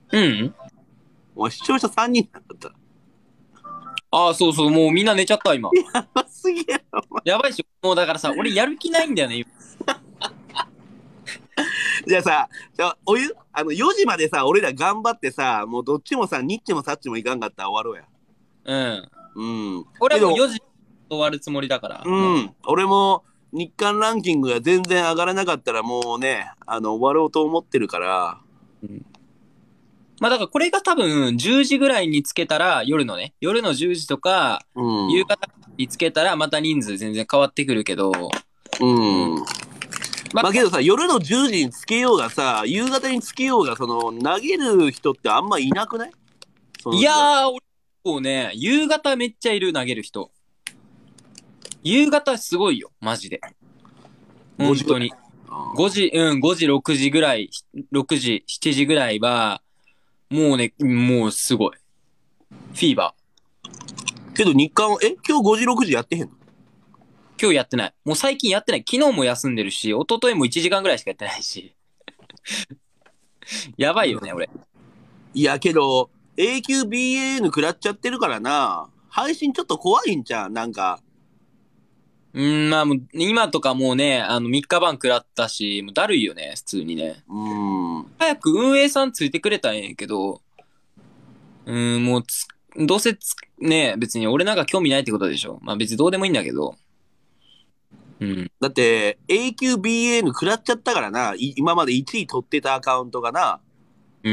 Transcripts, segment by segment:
うん。 お前視聴者3人だった。 ああ、そうそう、もうみんな寝ちゃった、今。 やばすぎやろ、お前。 やばいし、もうだからさ、俺やる気ないんだよね、今。 じゃあさ、4時までさ、俺ら頑張ってさ、もうどっちもさ、ニッチもサッチもいかんかったら終わろうや。 うん。 うん。 俺はもうけど、 4時終わるつもりだから、もう。 うん。俺も日韓ランキングが全然上がらなかったらもうね、終わろうと思ってるから、 うん、まあだからこれが多分10時ぐらいにつけたら、夜のね、夜の10時とか、 うん。 夕方につけたらまた人数全然変わってくるけど、 うん。 まあ、 まあけどさ、夜の10時につけようがさ、夕方につけようが、投げる人ってあんまいなくない？そいの時間。 やー、俺、こうね、夕方めっちゃいる、投げる人。夕方すごいよ、マジで。 5時ぐらい。 本当に。5時、5時、6時ぐらい、6時、7時ぐらいは、もうね、もうすごい。フィーバー。 けど日韓、今日5時6時やってへんの？ 今日やってない。もう最近やってない。昨日も休んでるし、一昨日も1時間ぐらいしかやってないし。やばいよね、俺。 いやけど、AQBAN 食らっちゃってるからな。配信ちょっと怖いんちゃうなんか。 まあもう、今とかもうね、3日晩食らったし、もうだるいよね、普通にね。 うーん。 早く運営さんついてくれたらええんやけど、もうどうせね、別に俺なんか興味ないってことでしょ。まあ別にどうでもいいんだけど。うん。 だって、AQBAN 食らっちゃったからな。今まで1位取ってたアカウントがな。 うん。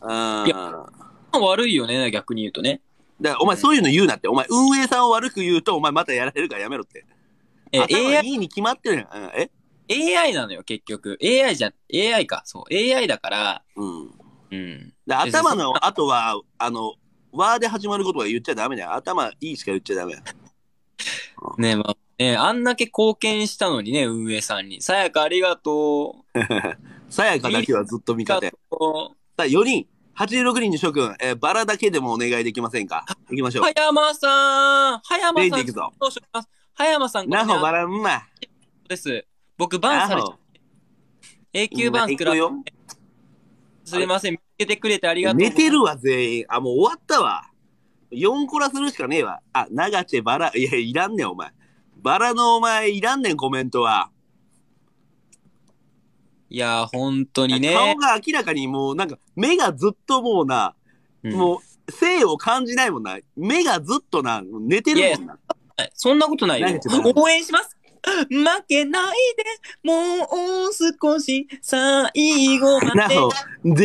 ういや、 ーん。 悪いよね、逆に言うとね。 だからおうん。 前そういうの言うなって。お前運営さんを悪く言うと、お前またやられるからやめろって。頭いいに決まってるやん。 AI なのよ、結局。AI か。そう。AI だから、 うん。 うん。 で頭の後は、和で始まることは言っちゃダメだよ。頭いいしか言っちゃダメだよ。 ね、まあ、ね、あんだけ貢献したのにね、運営さんに。さやかありがとさやかう。ミリだけはずっと味あ方や。 りがとう。 さあ、4人、86人の諸君、バラだけでもお願いできませんか？行きましょう。 葉山さん、葉山さん、 全員で行くぞ。 どうします。葉山さん、これね、 なほばらんま。 です。僕、バンされちゃなほ。 永久みんなバン食らっ行くよ。 すいません。見つけてくれてありがとうございます。 寝てるわ、全員。あ、もう終わったわ。4コラするしかねえわ。あ、長地バラ、いや、いらんねん、お前。バラのお前、いらんねん、コメントは。 いやー、本当にね。 顔が明らかにもう、なんか、目がずっともうな、 うん。 もう、生を感じないもんな。目がずっとな、寝ていやいや、 るもんな。 そんなことないよ。 長地バラ。 応援します。負けないで、もう少し、最後までなお、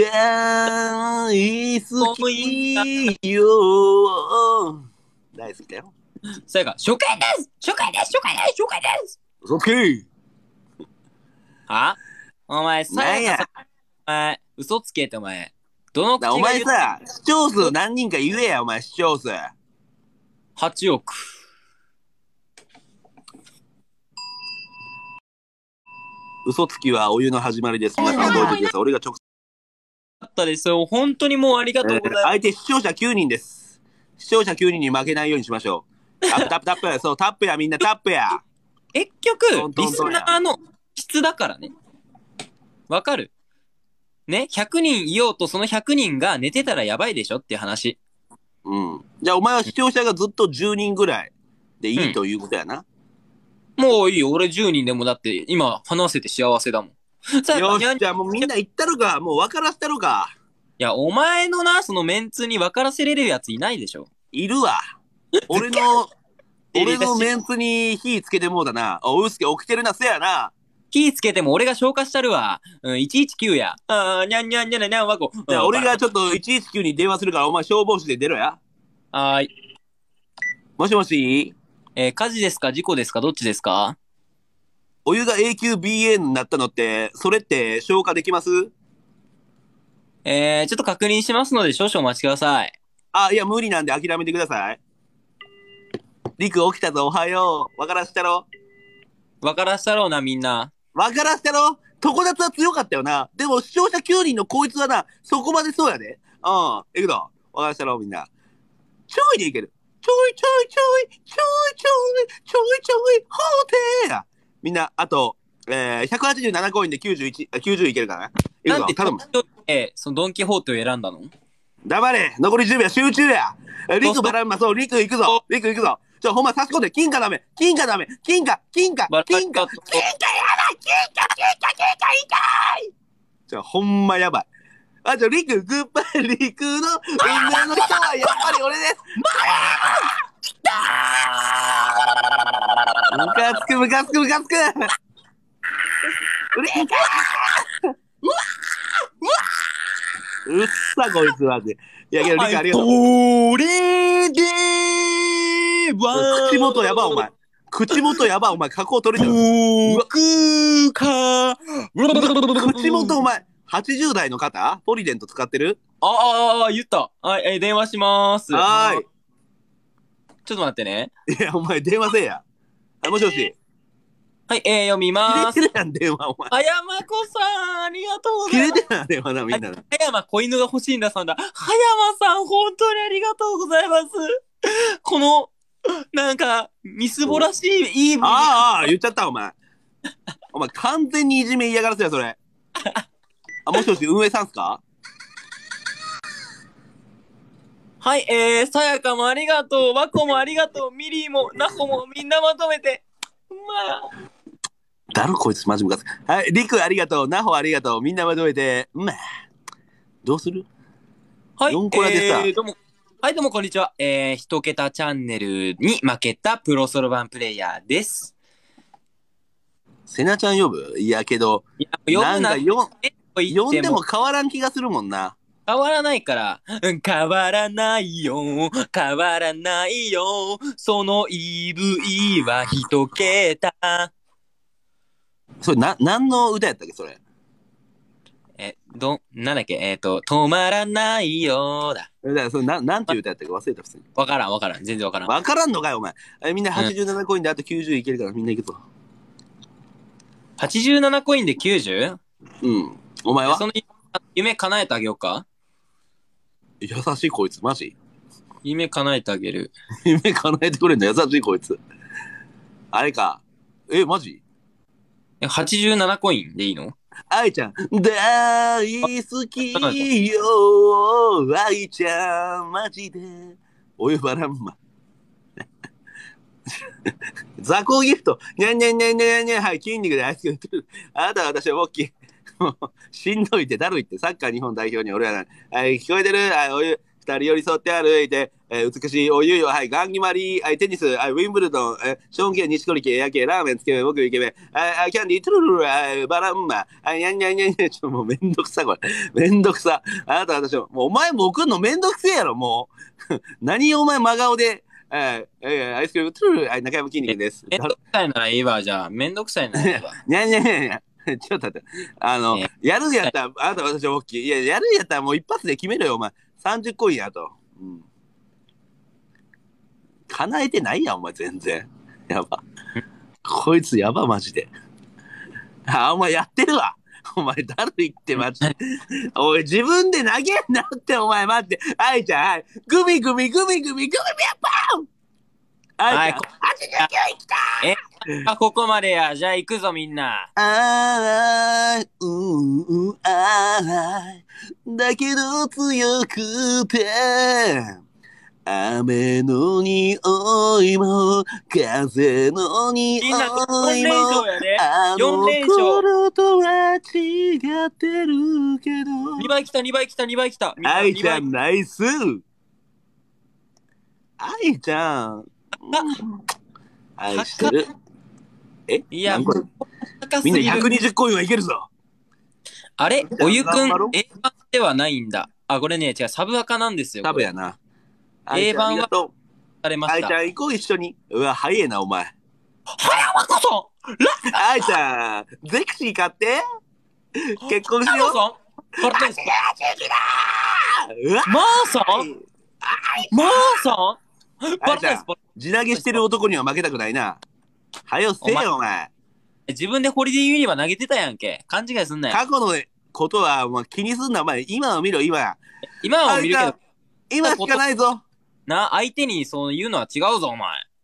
大好思いが。 きよ。大好きだよ。 それが、初回です初回です初回です初回です嘘つけ。 はお前、さなんや。 やかさ、お前、嘘つけってお前。どのお口が言う、 前さ、視聴数何人か言えや、お前、視聴数。 8億。 嘘つきはお湯の始まりです。皆さん覚えてください。俺が直接、 あったですよ。本当にもうありがとうございます。 相手視聴者9人です。視聴者9人に負けないようにしましょう。タップタップタップ。そう、タップや、みんなタップや。 結局、 トントリスントンや。 ナーの質だからね。わかるね？ 100 人いようとその100人が寝てたらやばいでしょっていう話。 うん。じゃあ、お前は視聴者がずっと10人ぐらいでいいうん。 ということやな。 もういいよ。俺10人でもだって今話せて幸せだもん。さやか、 よし、 にゃんにゃん。 じゃあもうみんな言ったのか。もう分からせたのか。 いや、お前のな、そのメンツに分からせれるやついないでしょ。 いるわ。俺の、俺いやのメンツに火つけてもうだな。おうすけ起きてるな、せやな。 気つけても俺が消化したるわ。うん、119や。にゃんにゃんにゃんにゃんにゃんわこ。 じゃあバラバ俺がちょっと119に電話するからお前消防士で出ろや。 ラ。はーい。 もしもし、 火事ですか事故ですかどっちですか？ お湯が AQBA になったのって、それって消化できます？ ちょっと確認しますので少々お待ちください。 あ、いや、無理なんで諦めてください。リク起きたぞ、おはよう。わからしたろ？ 分からしたろうな、みんな。 わからしたろ？常夏は強かったよな。でも視聴者9人のこいつはな、そこまでそうやで。うん、行くぞ。わからしたろ、みんな。ちょいでいける。ちょいちょいちょい、ちょいちょい、ちょいちょい、ほうてーや。みんな、あと、187コインで91、90いけるかな。いくぞ、 なんでちょい頼む。 そのドンキホーテを選んだの？ 黙れ残り10秒集中やリクバランマ、そう、リク行くぞリク行くぞほんま差し込んで、金貨ダメ金貨金貨痛いほんまやばい。リク、グッバイ、リクの運命の人はやっぱり俺です。ムカつく。リクうっさ、こいつマジで。いや、けどリクありがとう。 それでは、 口元やば、お前。加工取れちゃう。 僕か。 口元お前、80代の方ポリデント使ってる？ 言った。はい、電話しまーす。 はーい。 ちょっと待ってね。 いや、お前電話せえや。もしもし。 はい、読みまーす。 切れてるやん、電話、お前。 葉山子さん、ありがとうございます。 切れてるやん、電話な、みんな。 葉山子犬が欲しいんださんだ。葉山さん、本当にありがとうございます。この、なんか、みすぼらしい、いい。 言っちゃった、お前。お前、完全にいじめ嫌がらせや、それ。もしもし、運営さんすか？ はい、さやかもありがとう、わこもありがとう、ミリーも、なほも、みんなまとめて。 だろ、こいつ、マジムカつく。はい、リクありがとう、ナホありがとう、みんなまとめて、どうする？ はい、 4コラでさ。 どうも。はい、どうもこんにちは。一桁チャンネルに負けたプロソロバンプレイヤーです。 セナちゃん呼ぶ？いやけど、 呼ぶな。呼んでも変わらん気がするもんな。 変わらないから。変わらないよ。その EV は一桁。 それ何の歌やったっけ、それ。 なんだっけ、止まらないよだ。 だからそれなんていう歌やったっけ忘れた、普通に。 わからん。全然わからん。 わからんのかよ、お前。みんな87コインであと90いけるからみんな行くぞ。 87コインで 90？ うん。お前は？ その夢叶えてあげようか？ 優しいこいつ、マジ？ 夢叶えてあげる。 夢叶えてくれんの優しいこいつ。あれか。マジ ？87コインでいいの？ 愛ちゃん、大好きよ、愛ちゃん、マジで。お湯ばらんま。雑魚ギフト。にゃんにゃんにゃんにゃんにゃん。はい、筋肉でアイスクリーム作る。あなたは私はボッキー。もう、しんどいってだるいって、サッカー日本代表に俺はない。はい、聞こえてる？はい、お湯。二人寄り添って歩いて、美しいお湯よ、はい、ガンギマリー、はい、テニス、はい、ウィンブルドン、ショーン系、西堀系、夜景、ラーメン、つけ麺、僕イケメン、はい、キャンディー、トゥルルル、はい、バランマ、はい、にゃんにゃんにゃんにゃん、もうめんどくさ、これ。めんどくさ。あなた私も、もうお前も送んのめんどくせえやろ、もう。何お前真顔で、アイスクリーム、トゥルルル、はい、中山筋肉です。 めんどくさいならいいわ、じゃあ。めんどくさいならいいわ。 にゃんにゃんにゃんにゃん。ちょっと待って。やるんやったら、あなた私は大きい。いや、やるんやったらもう一発で決めろよ、お前。30コインやと。うん。叶えてないやん、お前、全然。やば。こいつやば、マジで。お前やってるわ。お前、だるいって、マジで。おい、自分で投げんなって、お前、待って。愛ちゃん、はい。グミ、ピャッパン愛ちゃん、89いきたここまでや。じゃあ行くぞ、みんな。 だけど強くて、雨の匂いも、風の匂いも、あの頃とは違ってるけど。 2倍来た。 愛ちゃん、ナイス。愛ちゃん。愛してる。 いや、 みんな120コインはいけるぞ。 あれおゆくん、A 版ではないんだ。これね、違う、サブアカなんですよ。 サブやな。 A 版はされました。 愛ちゃん行こう、一緒に。うわ、早えな、お前。 早山こそ愛ちゃん、ゼクシー買って。結婚しよう。 マーさん地投げしてる男には負けたくないな。はよせえよ、お前。 自分でホリデーユニバー投げてたやんけ。勘違いすんなよ。 過去のことはもう気にすんな、お前。今を見ろ、今。 今を見るけど。 今しかないぞ。 相手にそう言うのは違うぞ、お前。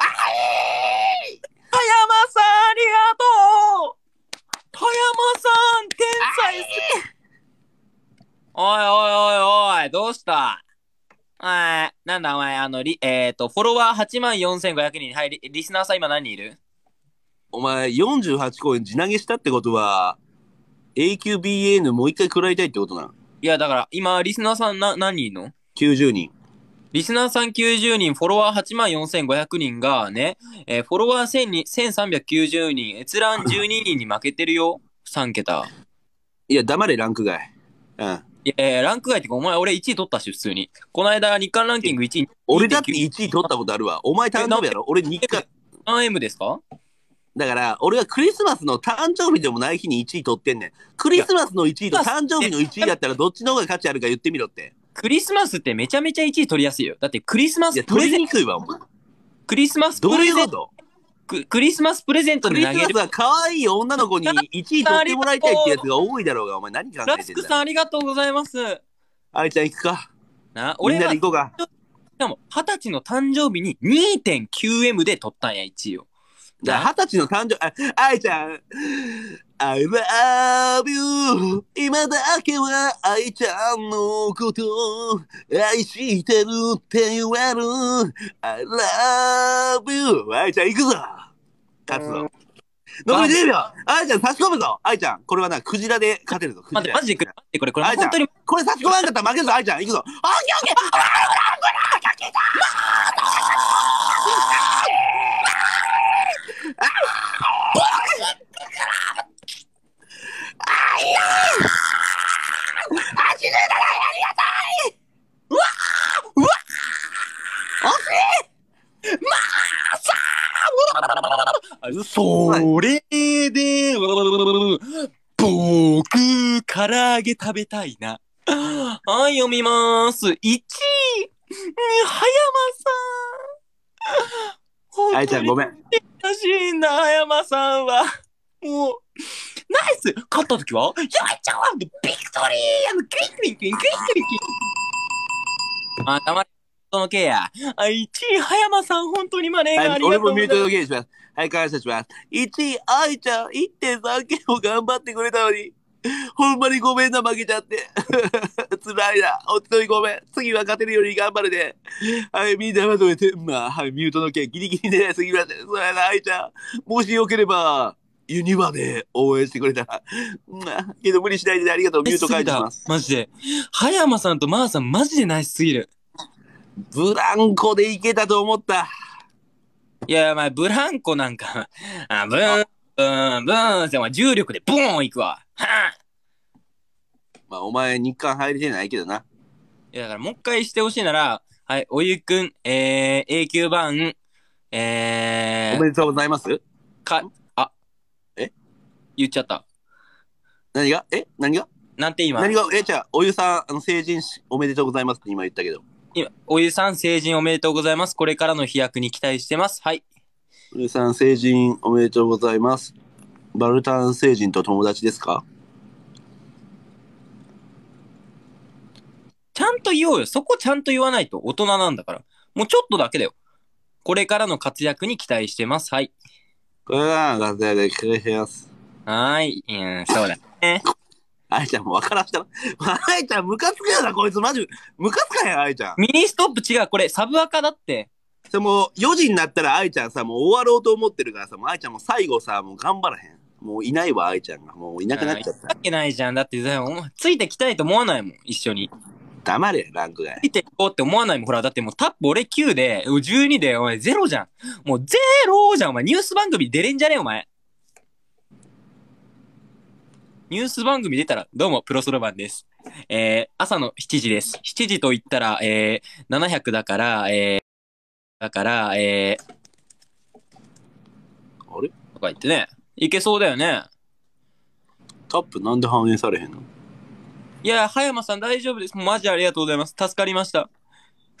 葉山さん、ありがとう。葉山さん、天才っす。おいおいおいおい、どうしたなんだお前、フォロワー84,500人。はい、リスナーさん今何人いる？ お前、48公演地投げしたってことは、AQBAN もう一回食らいたいってことな。 いや、だから、今、リスナーさん何人いるの？ 90人。 リスナーさん90人、フォロワー84,500人がね、フォロワー1,390人、閲覧12人に負けてるよ。3桁。 いや、黙れ、ランク外。うん。 ランク外ってか、お前俺1位取ったし、普通に。この間、日韓ランキング1位。 俺だって1位取ったことあるわ。お前誕生日やろ？俺日韓。 何 M ですか？ だから、俺はクリスマスの誕生日でもない日に1位取ってんねん。クリスマスの1位と誕生日の1位だったらどっちの方が価値あるか言ってみろって。 クリスマスってめちゃめちゃ1位取りやすいよ。だってクリスマスプレゼント。 取りにくいわ、お前。 クリスマスプどうレゼント。 いうこと？ クリスマスプレゼントで投げる。 クリスマスは可愛い女の子に1位取ってもらいたいってやつが多いだろうが、お前何考えてんだよ。 ラスクさんありがとうございます。 愛ちゃん行くか。みんなで行こうか。 しかも、20歳の誕生日に 2.9M で取ったんや、1位を。 だから20歳の誕生日、愛ちゃん、I love you 今だけは愛ちゃんのこと愛してるって言える I love you 愛ちゃん行くぞ勝つぞ残り10秒愛ちゃん差し込むぞ愛ちゃんこれはな、クジラで勝てるぞ待って、マジで待って、これ愛ちゃん本当に。 これ差し込まんかったら負けるぞ愛ちゃん行くぞオッケーオッケそれで、僕、唐揚げ食べたいな。はい、読みまーす。1位、葉山さん。 愛ちゃんごめん。 優しいんだ、葉山さんは。もう、ナイス勝った時は、やっちゃうビクトリークリンクリンクリンクリンクリンクリン。あ、たまり、そのケア。1位、葉山さん、本当にマネーがありがとうございます。 俺もミュートのゲーします。はい、感謝します。1位、愛ちゃん、1.3 件を頑張ってくれたのに、ほんまにごめんな、負けちゃって。辛いな。本当にごめん。次は勝てるように頑張るで。はい、みんなまとめて。まあ、はい、ミュートの件、ギリギリで、すぎません。それな、愛ちゃん。もしよければ、ユニバで応援してくれたら。けど無理しないでありがとう。ミュート解除します。 マジで。葉山さんとマーさん、マジでナイスすぎる。 ブランコでいけたと思った。 いや、まあ、ブランコなんか、ブーンって、重力でボーン行くわ。はぁ。 まあ、お前、日韓入れてないけどな。 いや、だからもう一回してほしいなら、はい、おゆくん、永久版、 おめでとうございます。 言っちゃった。 何がなんて今。 じゃあ、おゆさん、成人おめでとうございますって今言ったけど。 おゆさん、成人おめでとうございます。これからの飛躍に期待してます。はい。 おゆさん、成人おめでとうございます。バルタン成人と友達ですか？ ちゃんと言おうよ。そこちゃんと言わないと大人なんだから。もうちょっとだけだよ。これからの活躍に期待してます。はい。 これからの活躍で期待してます。 はーい。そうだね。 愛ちゃんも分からしたら。愛ちゃんムカつくよな、こいつ。マジ、ムカつかへん、愛ちゃん。 ミニストップ違う。これ、サブアカだって。 でも、4時になったら愛ちゃんさ、もう終わろうと思ってるからさ、もう愛ちゃんも最後さ、もう頑張らへん。もういないわ、愛ちゃんが。もういなくなっちゃった。 わけないじゃん。だって、ついてきたいと思わないもん。一緒に。 黙れ、ランクが。 ついていこうって思わないもん。ほら、だってもうタップ俺9で、12で、お前0じゃん。もう0じゃん。お前ニュース番組出れんじゃねえお前。ニュース番組出たら、どうも、プロソロバンです。朝の7時です。7時と言ったら、700だから、あれとか言ってね。いけそうだよね。 タップなんで反映されへんの？ いや、葉山さん大丈夫です。もうマジありがとうございます。助かりました。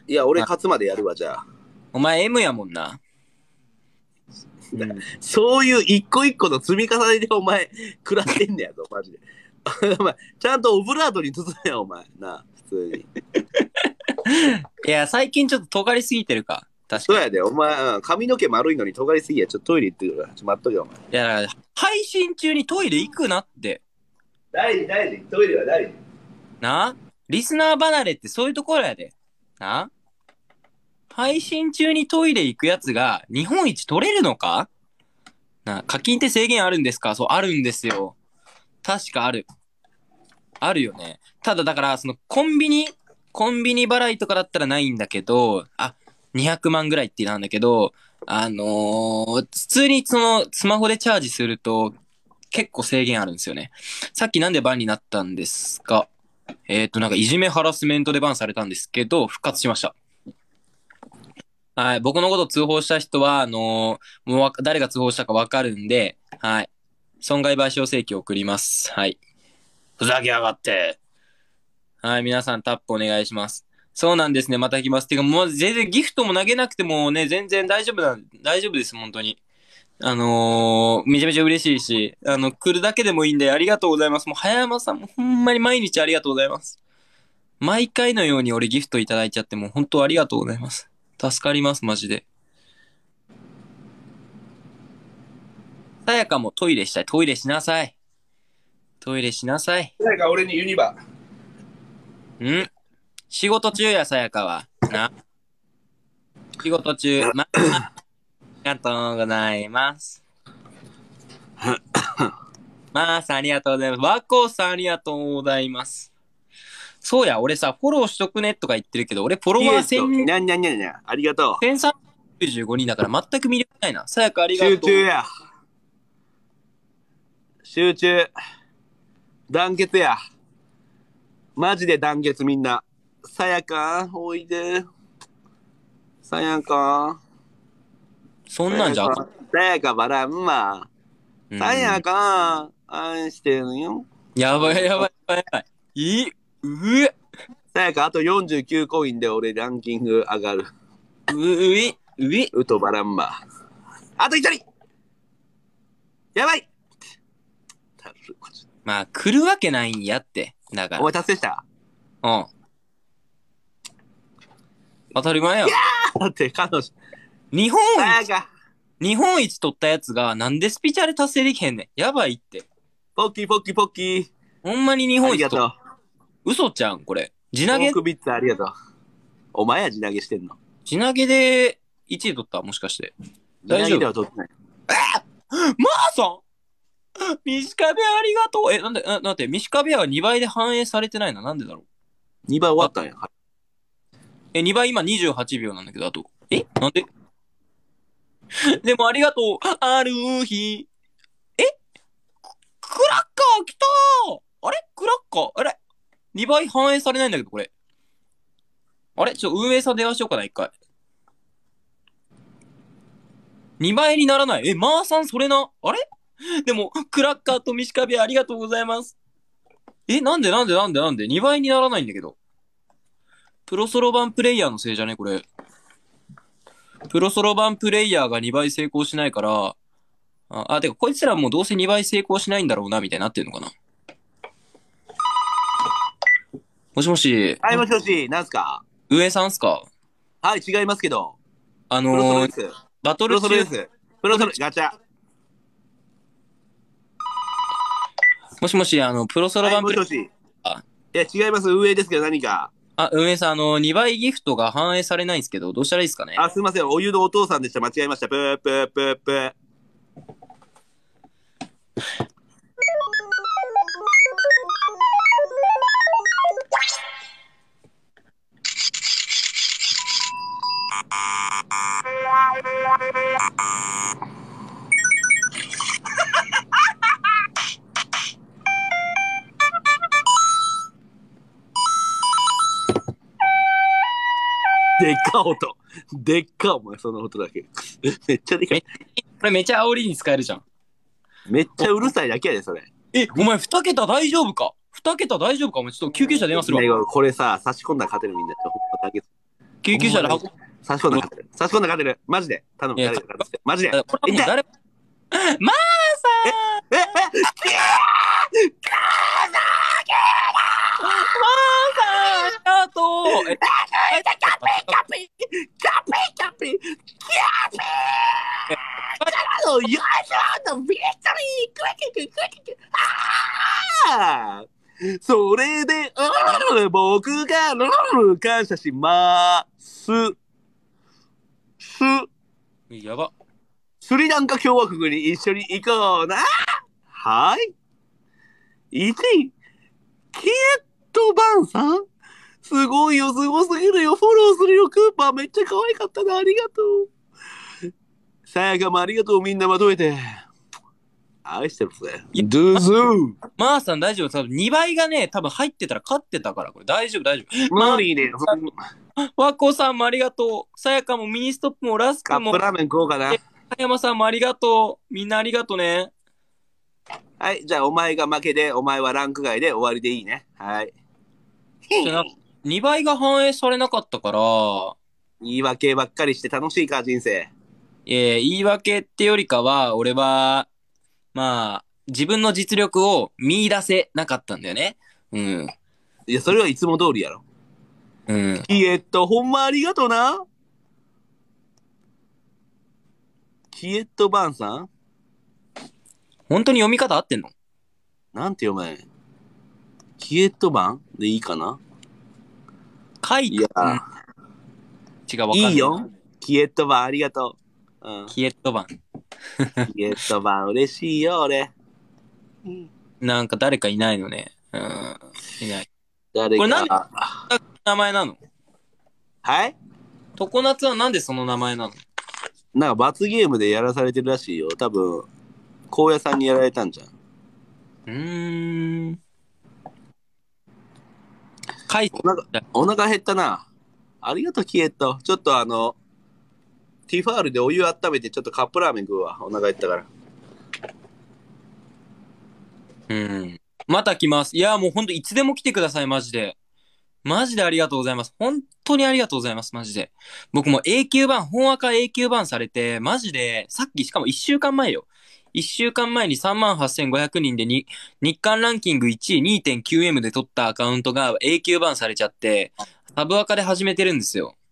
いや、俺勝つまでやるわ、じゃあ。 お前 M やもんな。うん、 そういう一個一個の積み重ねでお前、食らってんねやぞ、マジで。お前、ちゃんとオブラートに包めよ、お前。な、普通に。 いや、最近ちょっと尖りすぎてるか。確かに。 そうやで、お前、髪の毛丸いのに尖りすぎや。ちょっとトイレ行ってくるから。ちょっと待っとけよ、お前。 いや、配信中にトイレ行くなって。 大事、大事。トイレは大事。 な、リスナー離れってそういうところやで。な、配信中にトイレ行くやつが日本一取れるのかな、課金って制限あるんですか？そう、あるんですよ。確かある。あるよね。ただだから、そのコンビニ払いとかだったらないんだけど、あ、200万ぐらいってなんだけど、普通にそのスマホでチャージすると結構制限あるんですよね。さっきなんでバンになったんですか？なんかいじめハラスメントでバンされたんですけど、復活しました。はい。僕のこと通報した人は、もう誰が通報したかわかるんで、はい。損害賠償請求を送ります。はい。ふざけやがって。はい。皆さんタップお願いします。そうなんですね。また来ます。てか、もう全然ギフトも投げなくてもね、全然大丈夫です。本当に。めちゃめちゃ嬉しいし、来るだけでもいいんで、ありがとうございます。もう、早山さんもほんまに毎日ありがとうございます。毎回のように俺ギフトいただいちゃって、もう本当ありがとうございます。助かります、マジで。さやかもトイレしたい。トイレしなさい。トイレしなさい。 誰か俺にユニバ。 仕事中や、さやかは。な。仕事中。ありがとうございます。まあさんありがとうございます。わこさんありがとうございます。そうや、俺さ、フォローしとくねとか言ってるけど、俺フォロワー1000、 にゃんにゃんにゃんにゃん。ありがとう。 1395人だから全く見れないな。さやかありがとう。 集中や。集中。団結や。マジで団結みんな。さやか、おいで。さやか。 そんなんじゃあかん。 さやかばらんま。さやか、愛してるよ。 やばいやばいやばいやばい。うえ。 さやか、あと49コインで俺ランキング上がる。うとばらんま。あと1人やばい。 まあ、来るわけないんやって。だから。 お前達成した？ うん。当たり前や。 だって彼女。 日本一取ったやつがなんでスピチャレ達成できへんねん。やばいって。 ポッキーポッキーポッキー。 ほんまに日本一取った。 嘘ちゃんこれ。地投げ。 ポークビッツありがとう。お前や地投げしてんの。 地投げで1位取ったもしかして。 大丈夫。地投げでは取ってない。 まあさんミシカベありがとう。なんで、ミシカベは2倍で反映されてないな。なんでだろう。2倍終わったんや。 2倍今28秒なんだけど、あと。なんででもありがとう。ある日。クラッカー来たー。あれクラッカーあれ ?2 倍反映されないんだけど、これ。あれ運営さん電話しようかな、一回。2倍にならない。マーさんそれな。あれでも、クラッカーとミシカビありがとうございます。なんで ?2 倍にならないんだけど。プロソロ版プレイヤーのせいじゃねこれ。プロソロ版プレイヤーが2倍成功しないから、てかこいつらもうどうせ2倍成功しないんだろうな、みたいになってんのかな。もしもし。 はい、もしもし、なんすか？ 運営さんっすか？ はい、違いますけど。 バトル中。 プロソロ、ガチャ。 もしもし、プロソロ版プレイヤー。 もしもし。いや、違います。運営ですけど何か。 運営さん、2倍ギフトが反映されないんですけど、どうしたらいいですかね？ すいません。お湯のお父さんでした。間違えました。ぷーぷーぷーぷー。でっか音。でっかお前、その音だけ。めっちゃでかい。 これめっちゃ煽りに使えるじゃん。 めっちゃうるさいだけやで、それ。 お前2桁大丈夫か？ 2 桁大丈夫か？お前ちょっと救急車電話するわ。 これさ、差し込んだら勝てるみんな。 救急車で運ぶ。 差し込んだ勝てる。差し込んだ勝てる。マジで。頼む。 いや誰か勝ってマジで。 これはもう誰も。まーさんえまーさんありがとうキャピキャピよいしょビクトリーあーそれで、僕が感謝しますやば。 スリランカ共和国に一緒に行こうなはい。1位、キエットバンさんすごいよ、すごすぎるよ。フォローするよ、クーパー。めっちゃ可愛かったな。ありがとう。さやかもありがとう、みんなまとめて。愛してるぜ。ドゥズー。 まーさん大丈夫。多分2倍がね、多分入ってたら勝ってたから、これ大丈夫、大丈夫。 無理ね。 わこさんもありがとう。さやかもミニストップもラスクも。 カップラーメン食おうかな。 葉山さんもありがとう。みんなありがとうね。 はい、じゃあお前が負けで、お前はランク外で終わりでいいね。はい。 2倍が反映されなかったから、 言い訳ばっかりして楽しいか、人生。 言い訳ってよりかは、俺は、まあ、自分の実力を見出せなかったんだよね。うん。 いや、それはいつも通りやろ。 うん。 ほんまありがとうな。キエットバンさん本当に読み方合ってんの？ なんて読めんキエットバンでいいかな書いて、 いや、 うん、違う、わかんない。 いいよ。キエットバンありがとう。うん。 キエット版。 キエットバン嬉しいよ、俺。 なんか誰かいないのね。うん。いない。 誰これなんでか。 名前なの？ はい常夏はなんでその名前なの？ なんか罰ゲームでやらされてるらしいよ。多分、荒野さんにやられたんじゃん。 書いてお腹減ったな。ありがとう、キエット。ちょっとティファールでお湯温めてちょっとカップラーメン食うわ。お腹減ったから。 うん。また来ます。いや、もうほんといつでも来てください、マジで。マジでありがとうございます。本当にありがとうございます、マジで。僕も永久版、本赤永久版されて、マジで、さっきしかも1週間前よ。1週間前に38,500人で日韓ランキング1位 2.9M で取ったアカウントが永久版されちゃって、サブアカで始めてるんですよ。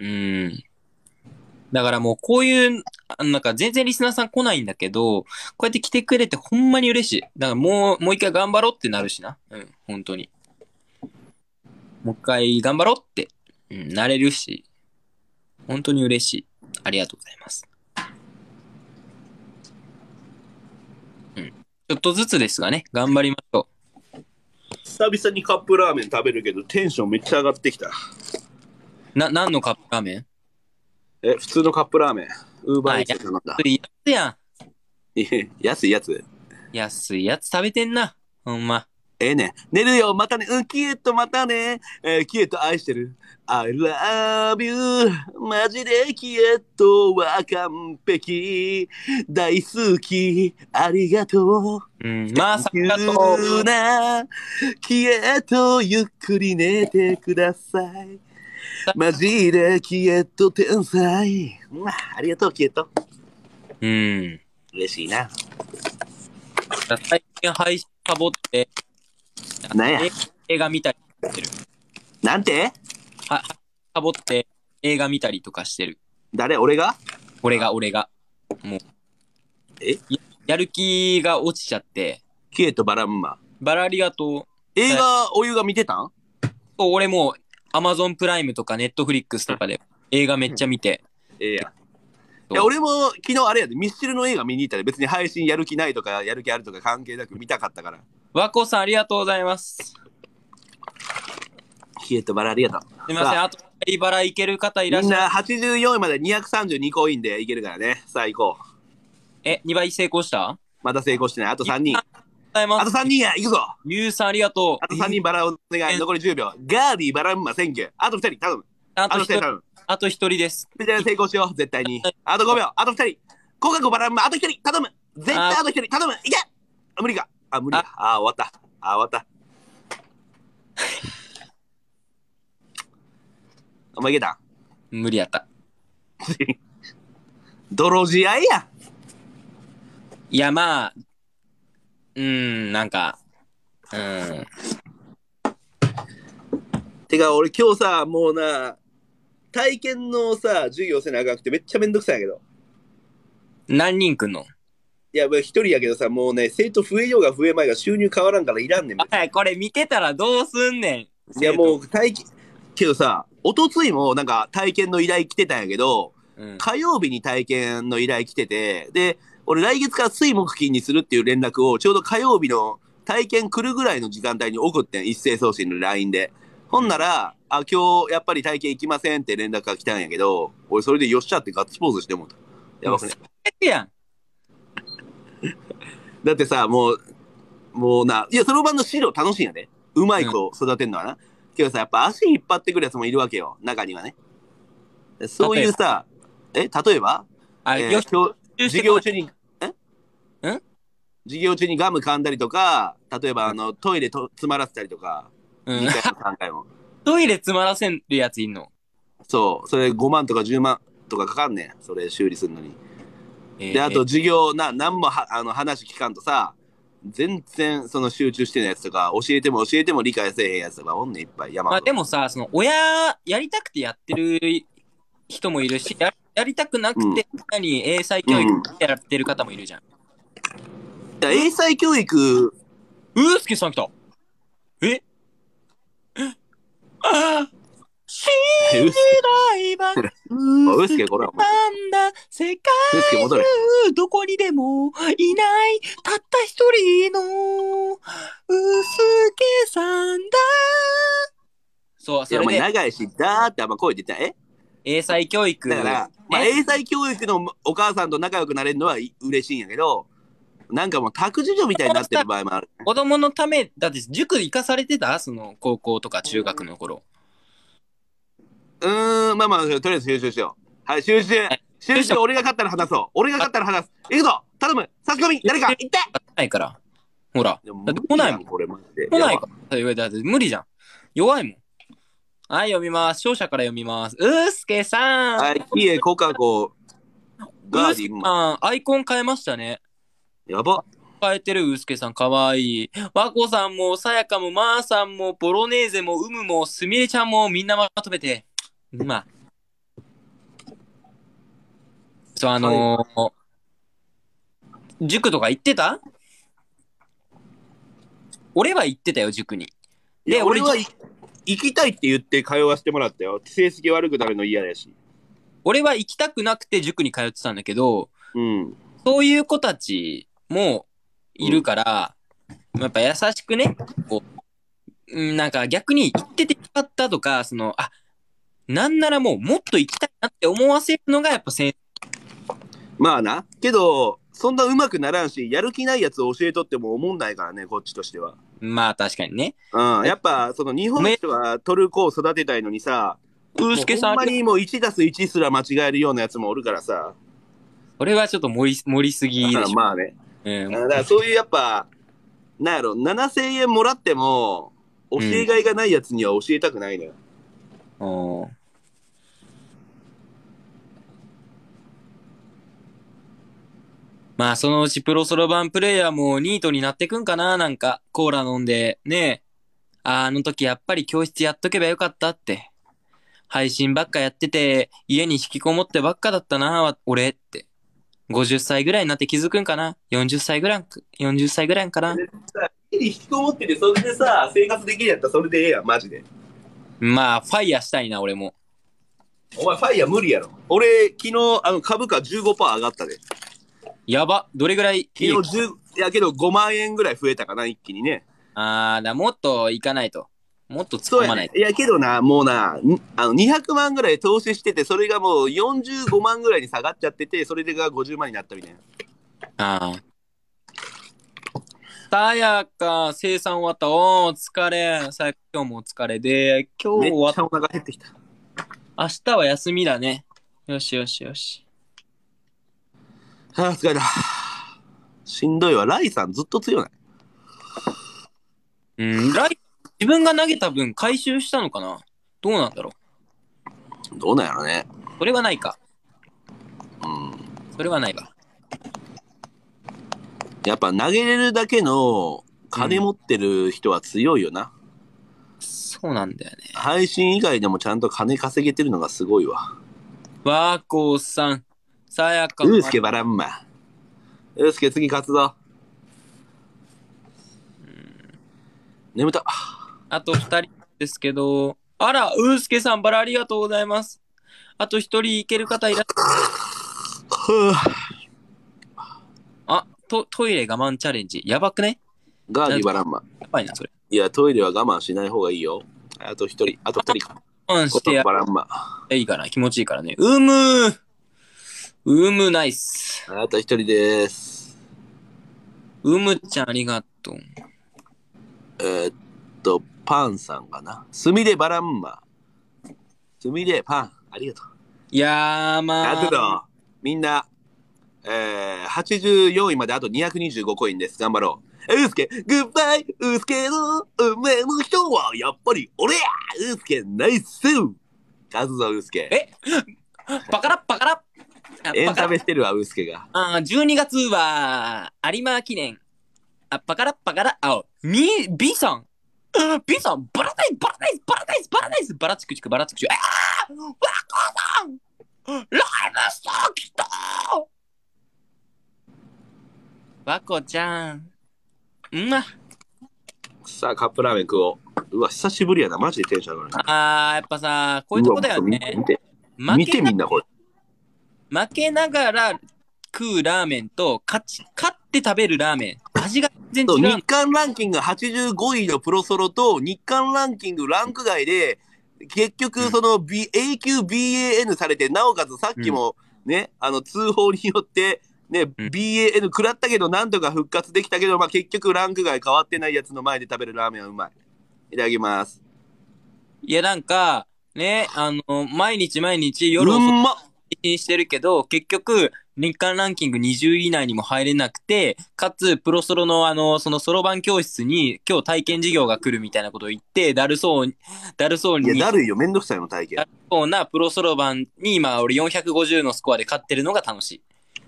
だからもうこういう、なんか全然リスナーさん来ないんだけど、こうやって来てくれてほんまに嬉しい。だからもう一回頑張ろうってなるしな。うん、本当に。もう一回頑張ろうって、なれるし、本当に嬉しい。ありがとうございます。ちょっとずつですがね、頑張りましょう。 久々にカップラーメン食べるけど、テンションめっちゃ上がってきた。 何のカップラーメン？ 普通のカップラーメン。ウーバーイーツ頼んだ。 安いやつやん。 安いやつ安いやつ食べてんな。ほんま。 ね。寝るよ、またね。キエットまたね。キエット愛してる。I love you. マジでキエットは完璧。大好き。ありがとう。 まあ、ありがとう。 キエットゆっくり寝てください。マジでキエット天才。ありがとう、キエット。嬉しいな。 最近配信サボって、 なんや映画見たりしてる。 なんてサボって映画見たりとかしてる。 誰俺が。 俺が。もう。やる気が落ちちゃって。 キエとバランマ。 バラありがとう。 映画、お湯が見てたん？ 俺もう、Amazon プライムとか Netflix とかで映画めっちゃ見て。 いや、俺も昨日あれやで、ミスチルの映画見に行ったで、別に配信やる気ないとか、やる気あるとか関係なく見たかったから。 和光さんありがとうございます。 キエとバラありがとう。 すいません、あと、バラいける方いらっしゃる？ みんな84位まで232コインでいけるからね。さあ行こう。2倍成功した？ まだ成功してない。あと3人。 あと 3人や、行くぞ。 ゆうさんありがとう。 あと3人バラお願い。残り10秒。ガーリーバランマ選挙。あと2人頼む。 あと1人頼む。あと1人です。 成功しよう、絶対に。あと5秒。あと2人。コカコバランマ、あと1人頼む。絶対あと1人頼む。いけ。無理か。無理か。終わった。終わった。お前いけた？ 無理やった。 泥仕合や。 いや、まあ、なんか、 てか、俺今日さ、もうな、体験のさ、授業せなあかんくてめっちゃめんどくさいんやけど。 何人くんの？ いや、一人やけどさ、もうね、生徒増えようが増えまいが収入変わらんからいらんねん。 はい、これ見てたらどうすんねん。 いや、もう体験、けどさ、おとついもなんか体験の依頼来てたんやけど、火曜日に体験の依頼来てて、で、俺来月から水木金にするっていう連絡をちょうど火曜日の体験来るぐらいの時間帯に送ってん、一斉送信の LINE で。ほんなら、あ、今日やっぱり体験行きませんって連絡が来たんやけど、俺それでよっしゃってガッツポーズしてもうた。やばくね。 やん。 だってさ、もうな、いや、そろばんの資料楽しいんやで。うまい子を育てるのはな。けどさ、やっぱ足引っ張ってくるやつもいるわけよ。中にはね。そういうさ、例えば授業中に、授業中にガム噛んだりとか、例えばトイレ詰まらせたりとか、2回も3回も。 トイレ詰まらせるやついんの？ そう。それ5万とか10万とかかかんねん。それ修理するのに。で、あと授業なんも話聞かんとさ、全然その集中してないやつとか、教えても理解せえへんやつとかおんねんいっぱい。山ほど。 まあでもさ、その親、やりたくてやってる人もいるし、やりたくなくて、英才教育やってる方もいるじゃん。 英才教育、 すけさん来た。信じないばうすけこれはなんだ世界中どこにでもいないたった一人のうすけさんだ。そう、それで。 長いし、だーってあんま声出た。 英才教育。 だから、まあ、英才教育のお母さんと仲良くなれるのは嬉しいんやけど、なんかもう託児所みたいになってる場合もある。 子供のため、だって塾行かされてた？その高校とか中学の頃。 まあまあ、とりあえず集中しよう。はい、集中。俺が勝ったら話そう。俺が勝ったら話す。行くぞ頼む差し込み誰か行ってないから。ほら。だって来ないもん。 これマジで。 来ないから。だって無理じゃん。弱いもん。はい、読みます。勝者から読みます。すけさん。 はい、キエ、コカコ、 ガーディン。アイコン変えましたね。 やば。 変えてる、すけさん、かわいい。わこさんも、さやかも、まーさんも、ボロネーゼも、うむも、すみれちゃんも、みんなまとめて。まあ。そう、塾とか行ってた？俺は行ってたよ、塾に。 で、俺は行きたいって言って通わせてもらったよ。成績悪くなるの嫌やし。 俺は行きたくなくて塾に通ってたんだけど、そういう子たちもいるから、やっぱ優しくね、こう、なんか逆に行っててよかったとか、なんならもっと行きたいなって思わせるのがやっぱ先生。 まあな。けど、そんな上手くならんし、やる気ないやつを教えとっても思んないからね、こっちとしては。 まあ確かにね。 やっぱ、日本人は取る子を育てたいのにさ、 すけさん。 ほんまにもう1たす1すら間違えるようなやつもおるからさ。 それはちょっと盛りすぎでしょ。 まあね。だからそういうやっぱ、なんやろ、7000円もらっても、教えがいがないやつには教えたくないのよ。 まあそのうちプロソロ版プレイヤーもニートになってくんかな、なんかコーラ飲んで、ねえ。あの時やっぱり教室やっとけばよかったって。配信ばっかやってて、家に引きこもってばっかだったな、俺って。50歳ぐらいになって気づくんかな？ 40 歳ぐらいかな？ 家に引きこもってて、それでさ、生活できるやったらそれでええやん、マジで。 まあ、ファイヤーしたいな、俺も。 お前、ファイヤー無理やろ。俺、昨日、株価 15% 上がったで。 やば。どれぐらい？ 昨日やけど5万円ぐらい増えたかな、一気にね。 もっといかないと。もっと突っ込まないと。 いやけどな、もうな、200万ぐらい投資してて、それがもう45万ぐらいに下がっちゃってて、それが50万になったみたいな。 さやか、生産終わった。お疲れ。さやか、今日もお疲れで、今日は。 めっちゃお腹減ってきた。 明日は休みだね。よしよしよし。 疲れた。しんどいわ。ライさんずっと強ない。 ライ、自分が投げた分回収したのかな？どうなんだろどうなんやろね。 それはないか。 うん。 それはないわ。 やっぱ投げれるだけの金持ってる人は強いよな。 そうなんだよね。 配信以外でもちゃんと金稼げてるのがすごいわ。 わーこさん、さやかうーすけばらんま。うーすけ次勝つぞ。眠た。 あと2人ですけど、あら、うーすけさんバラありがとうございます。あと1人いける方いらっしゃる。あ、トイレ我慢チャレンジ。やばくね？ ガーディバランマ。 やばいな、それ。 いや、トイレは我慢しない方がいいよ。あと一人、あと二人か。 我慢してやバランマ。 いいかな、気持ちいいからね。ナイス。 あと一人です。 ちゃんありがとう。 パンさんかな。すみれバランマ。すみれパン、ありがとう。 いやー、まあ。 あとだ、みんな、84位まであと225コインです。頑張ろう。うーすけ、グッバイ、うーすけの運命の人は、やっぱり俺やうーすけ、ナイス勝つぞ、うーすけ。 バカラッバカラッエンタメしてるわ、うーすけが。 12月は、有馬記念。バカラッバカラッ、B さん。B さん、バラナイス、バラチクチク、ワコさんライブスター来たワコちゃん。 さあ、カップラーメン食おう。うわ、久しぶりやな。マジでテンション上がる。 やっぱさ、こういうとこだよね。 見てみんな、これ。 負けながら食うラーメンと、勝って食べるラーメン。味が全然違う。 日韓ランキング85位のプロソロと、日韓ランキングランク外で、結局、その、A 級 BAN されて、なおかつさっきもね、通報によって、ね、BAN 食らったけど、なんとか復活できたけど、まあ、結局ランク外変わってないやつの前で食べるラーメンはうまい。いただきます。 いや、なんか、ね、毎日夜遅くにしてるけど、結局、日韓ランキング20位以内にも入れなくて、かつ、プロソロのそのソロ版教室に、今日体験授業が来るみたいなことを言って、だるそうに。 いや、だるいよ。めんどくさいの体験。 だるそうなプロソロ版に今、俺450のスコアで勝ってるのが楽しい。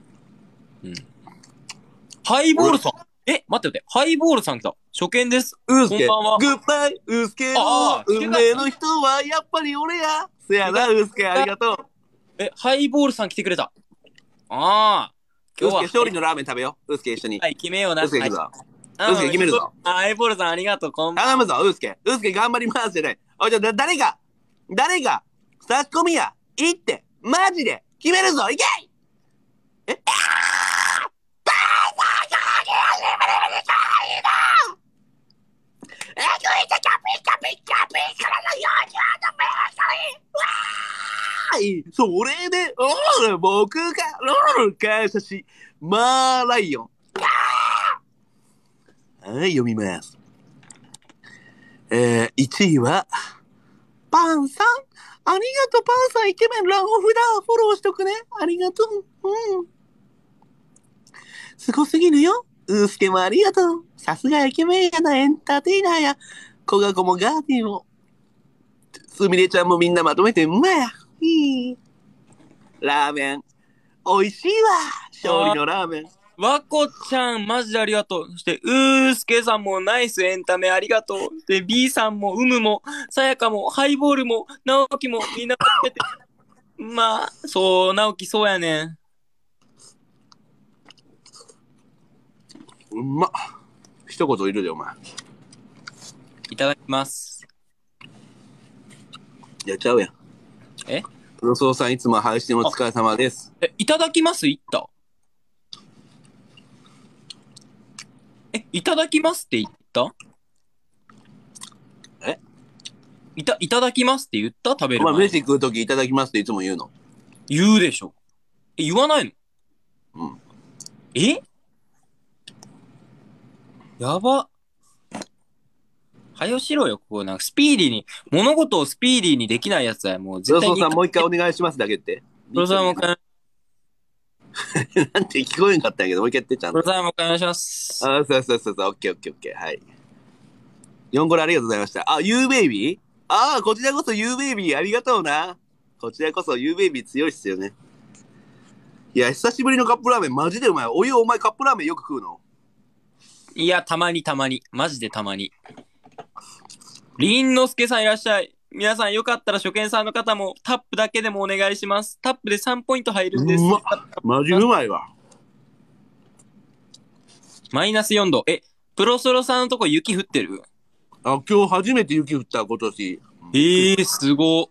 ハイボールさん。待って。ハイボールさん来た。初見です。 うーすけ。 こんばんは。 グッバイ、うーすけの運命の人はやっぱり俺や。せやな、うーすけ、ありがとう。 ハイボールさん来てくれた。 今日は。うーすけ、勝利のラーメン食べよう。うーすけ一緒に。 はい、決めような。 うーすけ行くぞ。うーすけ決めるぞ。 ハイボールさんありがとう。 頼むぞ、うーすけ。うーすけ頑張りますじゃない。おい、じゃ誰が、差し込みや、行って、マジで、決めるぞ、いけそれで、僕が、感謝し、ライオン。はい、読みます。1位は、パンさん。ありがとう、パンさん。イケメン、ランオフだ。フォローしとくね。ありがとう。すごすぎるよ。うーすけもありがとう。さすがイケメンやな、エンターテイナーや。コガコもガーディも。すみれちゃんもみんなまとめてうまや。ラーメン。美味しいわ。勝利のラーメン。 わこちゃん、マジでありがとう。そして、うーすけさんもナイスエンタメありがとう。で、B さんも、も、さやかも、ハイボールも、なおきも、みんな待ってて。まあ、そう、なおきそうやねん。 うまっ。一言いるで、お前。 いただきます。 やっちゃうやん。プロソーさんいつも配信お疲れ様です。 いただきます言った？いただきますって言った？いただきますって言った？食べる前。 お前飯食うときいただきますっていつも言うの？ 言うでしょ。言わないの？やば。はよしろよ、ここ。なんかスピーディーに、物事をスピーディーにできないやつはもう絶対に。 プロソーさんもう一回お願いしますだけって。 プロソーさんもう一回。 なんて聞こえんかったんやけど、もう一回やってちゃんと。 プロソーさんもう一回お願いします。 そう、オッケー。はい。4ゴルありがとうございました。ユーベイビー？こちらこそユーベイビーありがとうな。 こちらこそ U ベイビー強いっすよね。いや、久しぶりのカップラーメンマジでうまい。お湯お前カップラーメンよく食うの？ いや、たまに。マジでたまに。りんのすけさんいらっしゃい。皆さんよかったら初見さんの方もタップだけでもお願いします。タップで3ポイント入るんです。 マジうまいわ。 マイナス4度。プロソロさんのとこ雪降ってる？ あ、今日初めて雪降った、今年。 すご。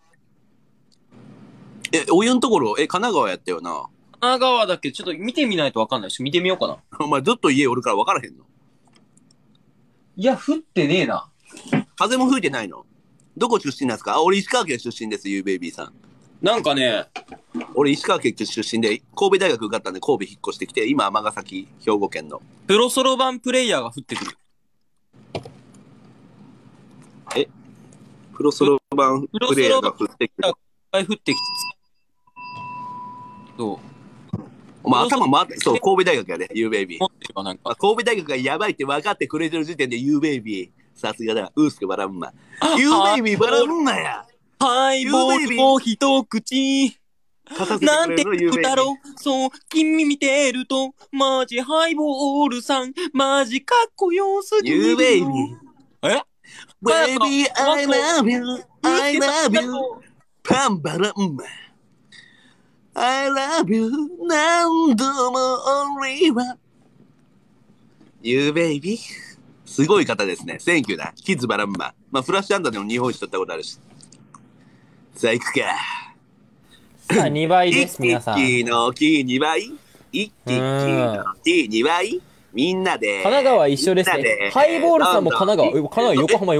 お湯のところ、神奈川やったよな。 神奈川だけちょっと見てみないとわかんないし、見てみようかな。 お前ずっと家おるから分からへんの？ いや、降ってねえな。 風も吹いてないの？どこ出身なんですか？俺石川県出身です、ゆうベイビーさん。 なんかね、 俺石川県出身で、神戸大学受かったんで神戸引っ越してきて、今尼崎、兵庫県の。 プロソロ版プレイヤーが降ってくる。 プロソロ版プレイヤーが降ってくる。 いっぱい降ってきて。そう。 お前頭回って、そう、神戸大学やで、ゆうベイビー。 持ってるわ、なんか。 神戸大学がやばいって分かってくれてる時点で、ゆうベイビー。さすがだ、ウースケバランマ。ゆうベイビーバランマや。 ハイボールを一口。なんて言うだろう。そう、君見てると、マジハイボールさん、マジかっこよすぎる。 ゆうベイビー。 ベイビー、I love you, I love you, パンバランマ。I love you, 何度も only one。ゆうベイビー。すごい方ですね。センキューだ。キッズバランマ。まあ、フラッシュアンダーでも日本一取ったことあるし。さあ、行くか。 さあ、2倍です、皆さん。 一気の木2倍一気の木2倍みんなで。 神奈川一緒ですね。ハイボールさんも神奈川。神奈川、横浜。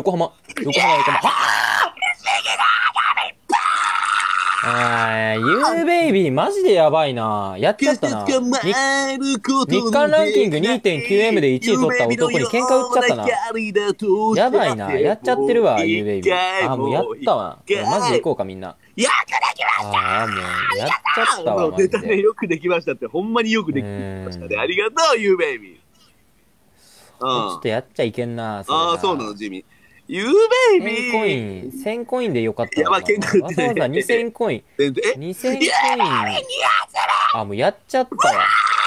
ゆうベイビー、マジでやばいな。やっちゃったな。日韓ランキング 2.9M で1位取った男に喧嘩売っちゃったな。やばいな。やっちゃってるわ、ゆうベイビー。あ、もうやったわ。マジで行こうか、みんな。 よくできましたああ、もう、やっちゃったわ、マジで。 よくできましたって、ほんまによくできましたね。ありがとう、ゆうベイビー。 ちょっとやっちゃいけんな。 ああ、そうなの、ジミー。ゆうベイビー。 1000コインでよかったわ。 わざわざ 2000コイン。2000コイン。あ、もうやっちゃったわ。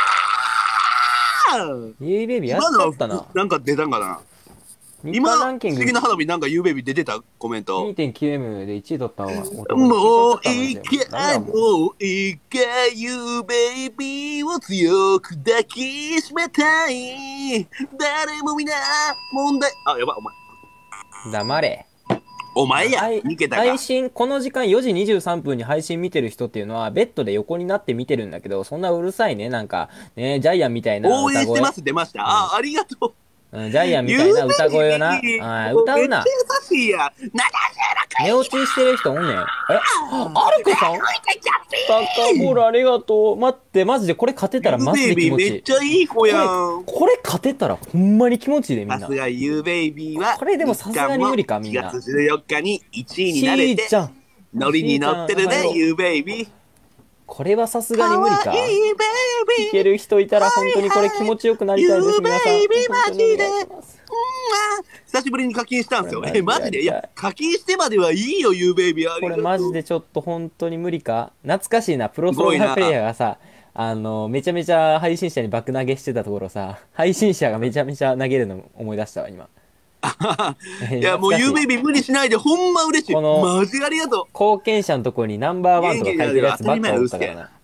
ゆうベイビーやっちゃったな。 なんか出たんかな。今、不思議な花火なんかゆうベイビー出てたコメント。 2.9M で1位取ったわ。 もういいか、もういいか、ゆうベイビーを強く抱きしめたい。誰もみんな問題。あ、やばい、お前。 黙れ。 お前や、逃げたか。 配信、この時間4時23分に配信見てる人っていうのは、ベッドで横になって見てるんだけど、そんなうるさいね、なんか、ね、ジャイアンみたいな歌声。 応援してます、出ました。あ、ありがとう。 ジャイアンみたいな歌声をな。歌うな。 優しいや。 寝落ちしてる人おんねん。アルコさんサッカーボールありがとう。待って、マジでこれ勝てたらマジで気持ちいい。 めっちゃいい子やん。 これ勝てたらほんまに気持ちいいで、みんな。 さすがユーベイビーは、 これでもさすがに無理か、みんな。 4月14日に1位になれて、ノリに乗ってるね、ユーベイビー。 これはさすがに無理か。いける人いたら本当にこれ気持ちよくなりたいです、皆さん。 久しぶりに課金したんですよ。マジで？いや、課金してまではいいよ、ユーベイビー。 これマジでちょっと本当に無理か。懐かしいな、プロソーガープレイヤーがさ、めちゃめちゃ配信者に爆投げしてたところさ、配信者がめちゃめちゃ投げるの思い出したわ、今。 いや、もうユーベイビー無理しないで、ほんま嬉しい。マジありがとう。 貢献者のところにナンバーワンとか書いてるやつばっかおったからな。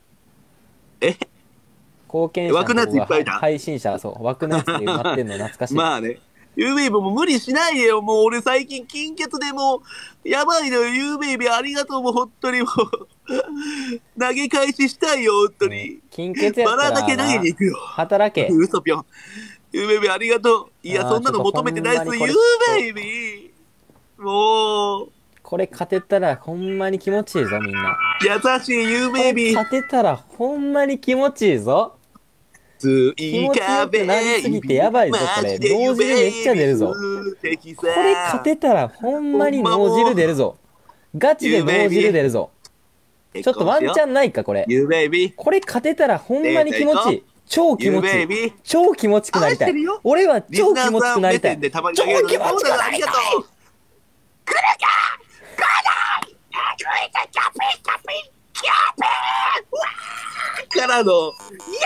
貢献者のところが配信者、そう、枠のやつで埋まってんの懐かしい。 まあね。ユーベイビーも無理しないでよ。もう俺最近金欠でもう、やばいのよ。ユーベイビーありがとう。もう本当にもう、投げ返ししたいよ、本当に。 金欠やったらバラだけ投げに行くよ。 働け。 嘘ぴょん。ユーベイビーありがとう。いや、そんなの求めてないっす。ユーベイビー。もう。 これ勝てたらほんまに気持ちいいぞ、みんな。 優しいユーベイビー。 勝てたらほんまに気持ちいいぞ。気持ちよくなりすぎてやばいぞ、これ。脳汁めっちゃ出るぞ。これ勝てたらほんまに脳汁出るぞ。ガチで脳汁出るぞ。ちょっとワンチャンないか、これ。これ勝てたらほんまに気持ちいい。超気持ちいい。超気持ちくなりたい。俺は超気持ちくなりたい。超気持ちくなりたい。来るか来ないからの、や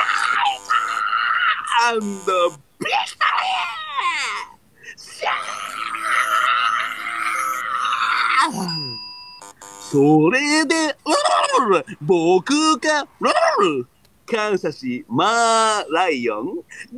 ーアンドビクトリーシャーそれで、僕が、感謝し、ライオン、ガ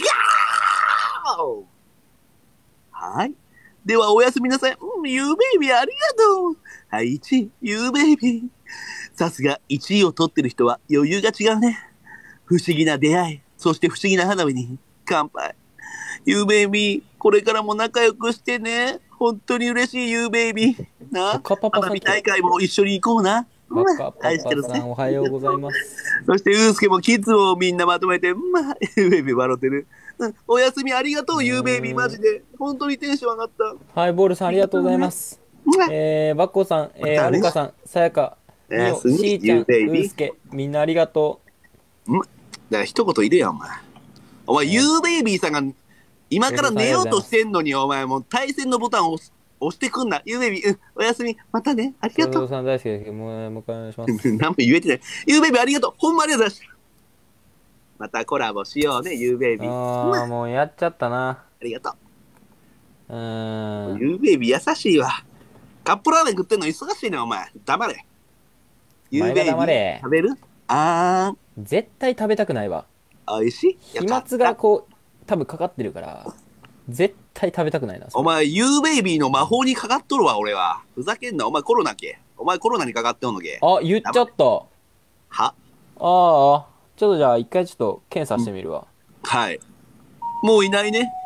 ーはい。では、おやすみなさい。ユーベイビーありがとう。はい、1位、ユーベイビー。さすが、1位を取ってる人は余裕が違うね。不思議な出会い、そして不思議な花火に乾杯。ユーベイビー、これからも仲良くしてね。本当に嬉しいユーベイビー。な、花火大会も一緒に行こうな。 愛してるね。おはようございます。 そして、ウースケもキッズをみんなまとめて、ユーベイビー笑ってる。おやすみありがとう、ユーベイビー、マジで。本当にテンション上がった。 はい、ボールさんありがとうございます。バッコさん、アルカさん、さやか、ミオ、しーちゃん、ウースケ、みんなありがとう。だから一言いるよ、お前。お前、ユーベイビーさんが今から寝ようとしてんのに、お前もう対戦のボタンを押してくんな。ユーベイビー、おやすみ。またね。ありがとう。 さん大好きですけど、もう一回お願いします。 何も言えてない。ユーベイビーありがとう。ほんまありがとうございました。またコラボしようね、ユーベイビー。 ああ、もうやっちゃったな。 ありがとう。 ユーベイビー優しいわ。カップラーメン食ってんの忙しいね、お前。黙れ。ユーベイビー食べる？ 絶対食べたくないわ。 おいしい？ 飛沫がこう、多分かかってるから、絶対食べたくないな。 お前、ユーベイビーの魔法にかかっとるわ、俺は。ふざけんな。お前コロナけ。お前コロナにかかってんのけ。 あ、言っちゃった。は？ああ、ちょっとじゃあ一回ちょっと検査してみるわ。 はい。もういないね。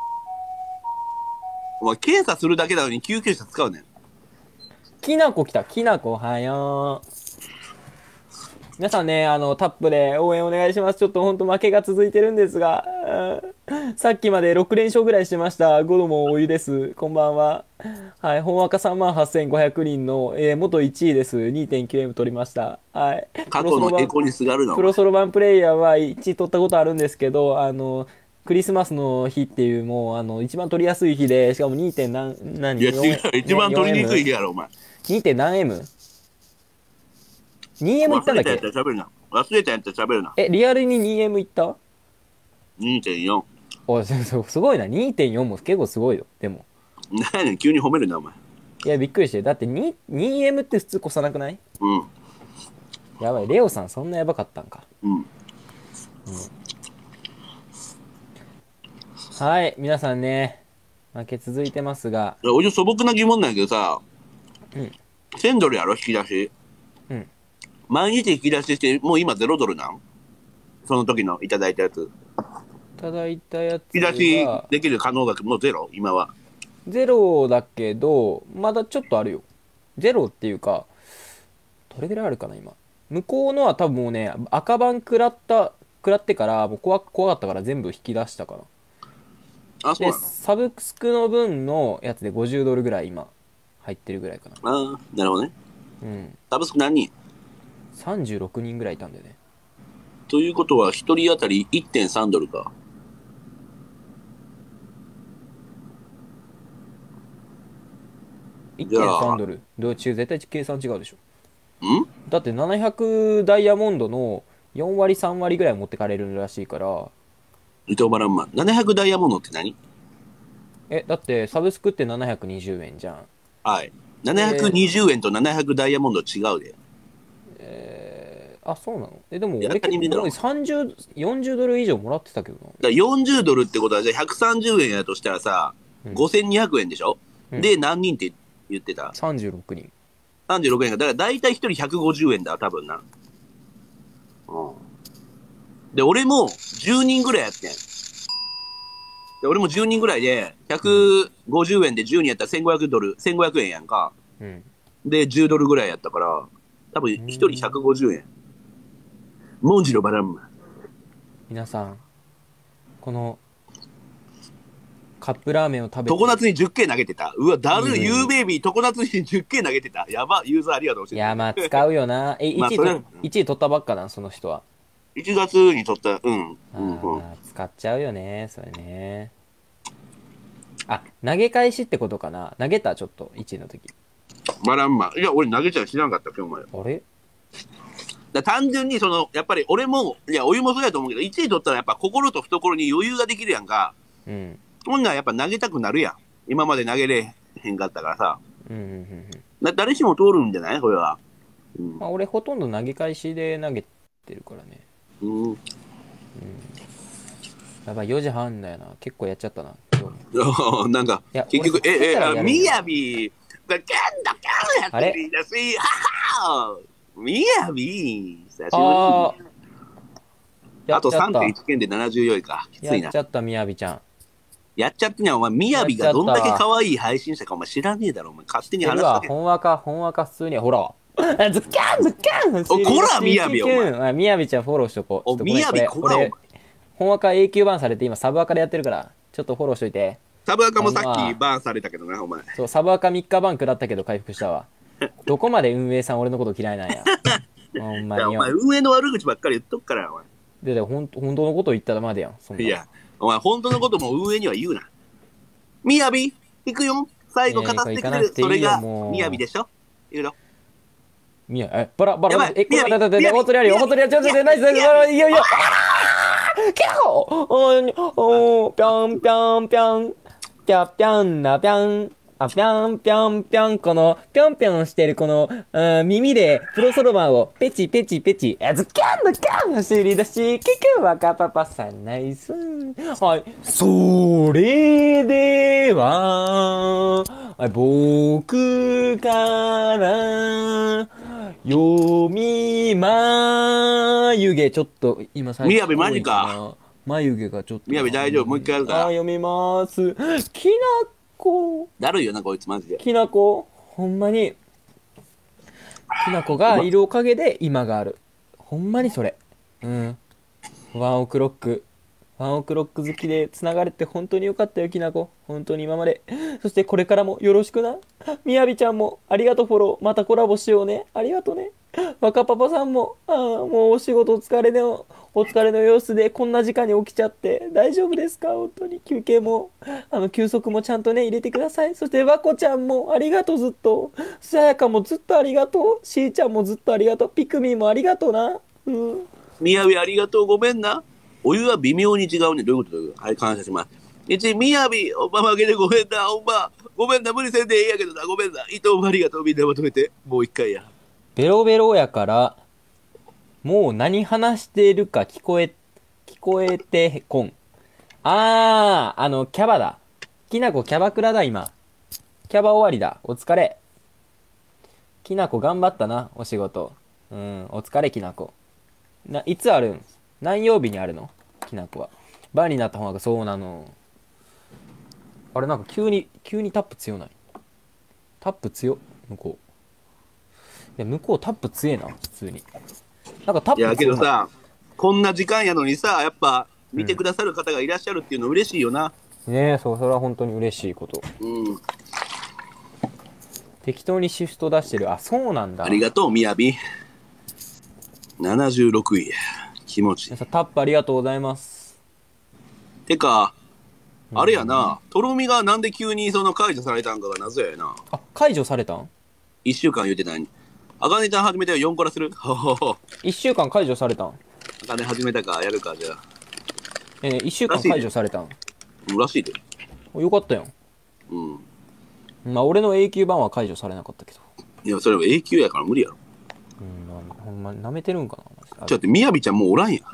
お前、検査するだけなのに救急車使うねん。 きなこ来た。きなこおはよう。皆さんね、タップで応援お願いします。ちょっとほんと負けが続いてるんですが、さっきまで6連勝ぐらいしてました。ゴロもお湯です。こんばんは。はい、本赤38,500人の、元1位です。2.9M 取りました。はい。 過去の栄光にすがるの。 プロソロバンプレイヤーは1位取ったことあるんですけど、クリスマスの日っていうもう、一番取りやすい日で、しかも 2. 何いや、違う。一番取りにくい日やろ、お前。 2. 何 M?2M いったんだっけ？ 忘れたやったら喋るな。 リアルに 2M いった？ 2.4。 おい、すごいな。2.4 も結構すごいよ。でも。 何やねん、急に褒めるな、お前。 いや、びっくりして。だって 2M って普通越さなくない？ うん。 やばい。レオさんそんなやばかったんか。 うん。 はい。皆さんね、負け続いてますが。 俺素朴な疑問なんやけどさ、1000ドルやろ、引き出し。毎日引き出しして、もう今0ドルなん？その時のいただいたやつ。 いただいたやつ引き出しできる可能額もゼロ？今は。 ゼロだけど、まだちょっとあるよ。ゼロっていうか、どれぐらいあるかな、今。向こうのは多分もうね、赤番食らってから、もう怖かったから全部引き出したかな。 そうなの？ で、サブスクの分のやつで50ドルぐらい今、入ってるぐらいかな。 なるほどね。サブスク何人 ？36人ぐらいいたんだよね。 ということは、1人当たり 1.3 ドルか。 1.3 ドル。絶対計算違うでしょ。 ん？ だって700ダイヤモンドの4割3割ぐらい持ってかれるらしいから。 糸バランマン。700ダイヤモンドって何？ だってサブスクって720円じゃん。 はい。720円と700ダイヤモンド違うで。 そうなの？でも俺結構40ドル以上もらってたけどな。 だから40ドルってことは、じゃあ130円やとしたらさ、5200円でしょ？で、何人って言ってた ？36人。 36円が、だから大体1人150円だ、多分な。で、俺も10人ぐらいやってん。で、俺も10人ぐらいで、150円で10人やったら1500円やんか。で、10ドルぐらいやったから、多分1人150円。モンジのバランマ。 皆さん、この、カップラーメンを食べて。 常夏に 10K 投げてた。うわ、ユーベイビー、常夏に 10K 投げてた。やば、ユーザーありがとう教えて。 いや、まあ、使うよな。1位取ったばっかな、その人は。 1月に取った、 使っちゃうよね、それね。投げ返しってことかな。投げた、ちょっと、1位の時。 バランマ。いや、俺投げちゃ知らんかった、今日まで。 あれ単純に、やっぱり俺も、いや、お湯もそうやと思うけど、1位取ったらやっぱ心と懐に余裕ができるやんか。 うん。 ほんならやっぱ投げたくなるやん。今まで投げれへんかったからさ。 うんうんうん誰しも通るんじゃないこれは。うん。 まあ、俺ほとんど投げ返しで投げてるからね。 うん。 やばい、4時半だよな。結構やっちゃったな。今日なんかいや、 結局、 俺みやびがキャンドキャンやってるんだし、ははみやび久しぶり。 ああとやっちゃった。 3.1 件で74位か。きついなやっち。ゃった、みやびちゃん。 やっちゃってんやん、お前、みやびがどんだけ可愛い配信者かお前知らねえだろ、お前。勝手にやるわ、 話しかけ。 ほんわか、普通に。ほら。ズッキャンズッキャンおこらみやびお前みやびちゃんフォローしとこう。 おみやびこらお前。 ほんわか永久バンされて今サブアカでやってるから、ちょっとフォローしといて。 サブアカもさっきバーンされたけどな、お前。 そう、サブアカ3日バン食らったけど回復したわ。どこまで運営さん俺のこと嫌いなんや。ほんまによ。 お前、運営の悪口ばっかり言っとくからよ、お前。 で、本当のこと言ったまでやん。そんないや、お前、本当のことも運営には言うな。みやび行くよ。最後語ってくれる。それがみやびでしょ。言うの。 バラ、これ、本当にあるよ。本当にちょっとナイス、いやいや。キャホぴょんぴょんぴょん。ぴゃぴゃんなぴゃん。ぴゃんぴょんぴょん。この、ぴょんぴょんしてるこの、耳でプロソロマンをペチペチペチ。ズキャンのキャン走り出し、キクワカパパさんナイス。はい。それでは、僕から読み眉毛ちょっと今最初みやびマジか。 眉毛がちょっとみやび大丈夫もう一回やるから読みますきなこだるいよなこいつマジできなこほんまにきなこがいるおかげで今があるほんまにそれワンオクロック好きでつながれて本当によかったよきなこ本当に今までそしてこれからもよろしくなみやびちゃんもありがとうフォローまたコラボしようねありがとうね若パパさんももうお仕事お疲れの様子でこんな時間に起きちゃって大丈夫ですか本当に休憩も休息もちゃんとね入れてくださいそしてわこちゃんもありがとうずっとさやかもずっとありがとうしーちゃんもずっとありがとうピクミンもありがとうなみやびありがとうごめんなお湯は微妙に違うね。どういうことはい、感謝します。みやび、おば負けでごめんな、おば。ごめんな、無理せんでええやけどな、ごめんな。伊藤もありがとう、みんなまとめて。もう一回や。 ベロベロやから、もう何話してるか聞こえてこん。キャバだ。きなこキャバクラだ、今。キャバ終わりだ。お疲れ。きなこ頑張ったな、お仕事。お疲れ、きなこ。いつあるん何曜日にあるのきなこは。バーになった方がそうなの。あれなんか急にタップ強ない。タップ強向こう。いや向こうタップ強えな普通に。なんかタップ強い。 いやけどさ、こんな時間やのにさ、やっぱ見てくださる方がいらっしゃるっていうの嬉しいよな。 ねえ、それは本当に嬉しいこと。適当にシフト出してる。あ、そうなんだ。 ありがとうみやび。76位。気持ちいい。 タップありがとうございます。 てか、あれやな、とろみがなんで急に解除されたんかが謎やな。 あ、解除されたん ?1 週間言うてないに。あかねちゃん始めたよ、4コラする 1週間解除されたんあかね始めたか、やるか、じゃあ。 1週間解除されたんらしいで。 よかったやん。まあ、俺の永久版は解除されなかったけど。 いや、それは永久やから無理やろ。 ほんま舐めてるんかなちょっとみやびちゃんもうおらんやん。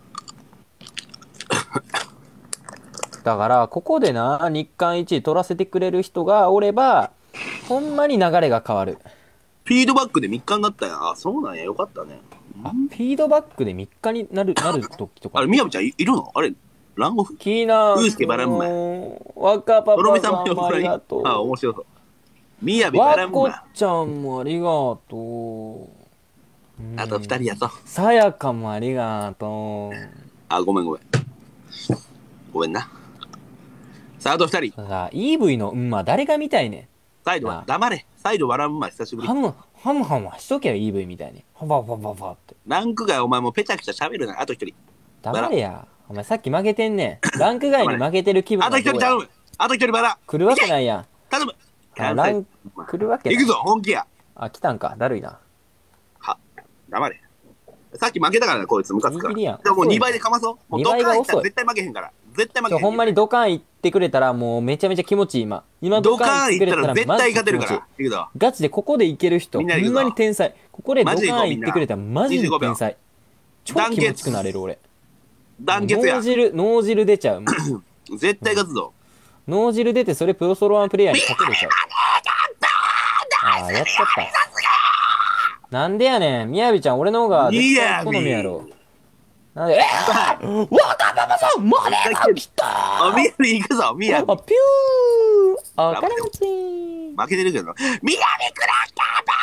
だからここでな日韓1位取らせてくれる人がおればほんまに流れが変わる。 フィードバックで3日になったやん。あ、そうなんや。よかったね。 フィードバックで3日になる時とか。 あれ、みやびちゃんいるのあれ、ランゴフキーナウースケバランマ。 若パパさんもありがとう。あ、面白そう。みやびバランマ。 わこちゃんもありがとう。 あと2人やと。 さやかもありがとう。 あ、ごめん。ごめんな。さあ、あと2人。 さあ、EV の誰が見たいねん。 サイドは黙れ。サイド笑うま久しぶり。 ハムはしとけよ EV みたいに。ハバって。 ランク外お前もペチャクチャ喋るな。あと1人。 黙れや。お前さっき負けてんねん。ランク外に負けてる気分。 あと1人頼む。あと1人バラ。 来るわけないやん。 頼む。 あ、ラン来るわけ行くぞ、本気や。 あ、来たんか。だるいな。 黙れ。さっき負けたからな、こいつ、ムカつくから。 ギリギリやん。 でももう2倍でかまそう。もう 2 ド倍が遅い。 カンいったら絶対負けへんから。絶対負けへん。 ほんまにドカン行ってくれたらもうめちゃめちゃ気持ちいい今。今ドカンいったら絶対勝てるから。行くぞ。 ガチでここでいける人、ほんまに天才。ここでドカン行ってくれたらマジで天才。超気持ちくなれる俺。 団結や。 脳汁出ちゃう。 絶対勝つぞ。 脳汁出てそれプロソロワンプレイヤーに勝てるちゃう。ああ、やっちゃった。なんでやねん。みやびちゃん、俺の方が絶対好みやろ。なんで、若パパさん、マネが来たあ、みやび行くぞ、みやび。 あ、ピューあ、金持ち負けてるけど。みやびクラッ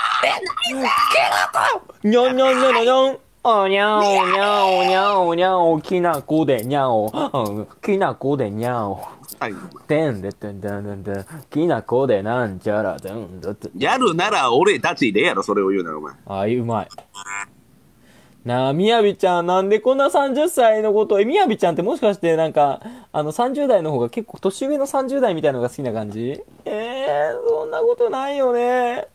カーバーにゃんにゃんにゃんにゃんおにゃおにゃおにゃおにゃおきなこでにゃおきなこでにゃおてんでてんでんでんできなこでなんちゃらでんでてやるなら俺たちでやろ、それを言うならお前。 ああ、うまい。なあ、みやびちゃん、なんでこんな30歳のことみやびちゃんってもしかしてなんか、30代の方が結構年上の30代みたいなのが好きな感じそんなことないよね。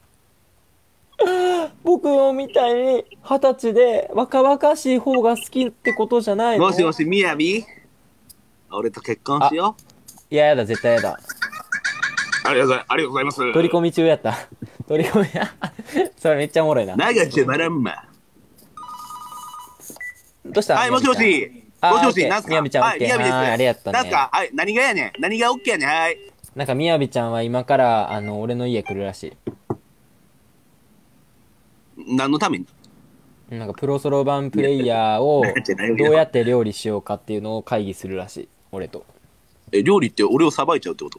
僕みたいに20歳で若々しい方が好きってことじゃないの？ もしもし、みやび俺と結婚しよう。いや、やだ、絶対やだ。 ありがとうございます。 取り込み中やった。取り込みや。それめっちゃおもろいな。 長瀬まらんま。 どうした？ はい、もしもし。もしもし、なんすか？ みやびちゃん、 はい、みやびです。 ありがとうね。 なんすか？はい、何がやねん。何がオッケーやねん。はい。 なんかみやびちゃんは今から、俺の家来るらしい。 何のために？ なんかプロソロ版プレイヤーをどうやって料理しようかっていうのを会議するらしい。俺と。 料理って俺をさばいちゃうってこと？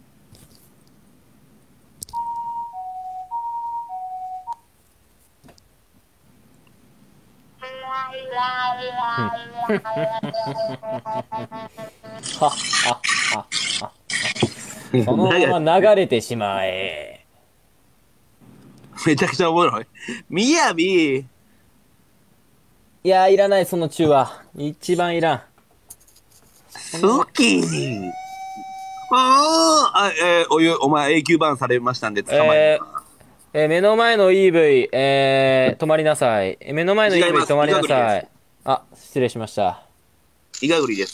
そのまま流れてしまえ。 めちゃくちゃおもろい。みやび。 いや、いらない、その中は。一番いらん。 好き。お湯、お前永久バンされましたんで捕まえ目の前の EV、止まりなさい。目の前の EV 止まりなさい。あ、失礼しました。 イガグリです。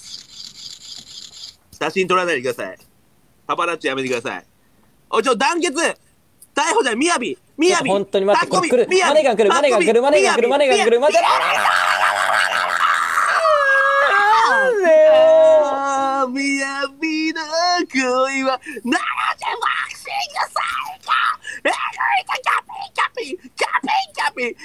写真撮らないでください。パパラッチやめてください。おい、団結逮捕じゃん、みやびみやび本当に待って、これ来る。マネが来る、マネが来る、マネが来る、マネが来る、待って。 みやびの恋は、ならじゃボクシング最高キャピーキャピーキャピーキャピーキャピー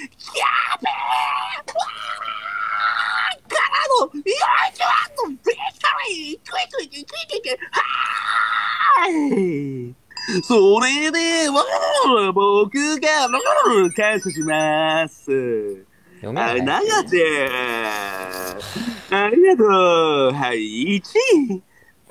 からの、よいしょのビクトリークイクイクイクイクイはーいそれでは、僕が感謝します。長瀬ありがとう。はい、1位。みや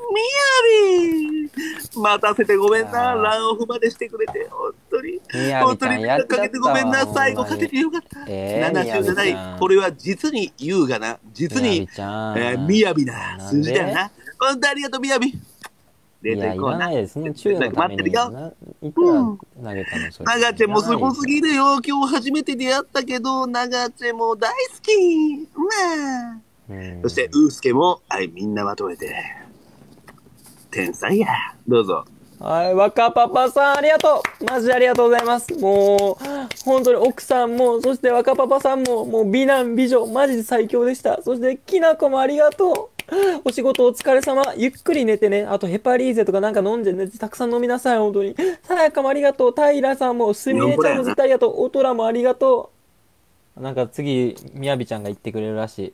び待たせてごめんな。ランオフまでしてくれて。本当に。本当に迷惑かけてごめんな。最後勝ててよかった。77位。これは実に優雅な、実にみやびな数字だよな。本当ありがとう、みやび。 いや、いらないです。その中のためにいくら投げたのそれ。 長瀬もすごすぎるよ。今日初めて出会ったけど、長瀬も大好き。そして、うーすけも、はい、みんなまとめて。天才や。どうぞ。 はい、若パパさん、ありがとう。マジでありがとうございます。もう、本当に奥さんも、そして若パパさんも、もう美男美女、マジで最強でした。そして、きなこもありがとう。お仕事お疲れ様。ゆっくり寝てね。あとヘパリーゼとかなんか飲んでね。たくさん飲みなさい、本当に。さやかもありがとう。平さんも、すみれちゃんも絶対ありがとう。おとらもありがとう。なんか次、みやびちゃんが言ってくれるらし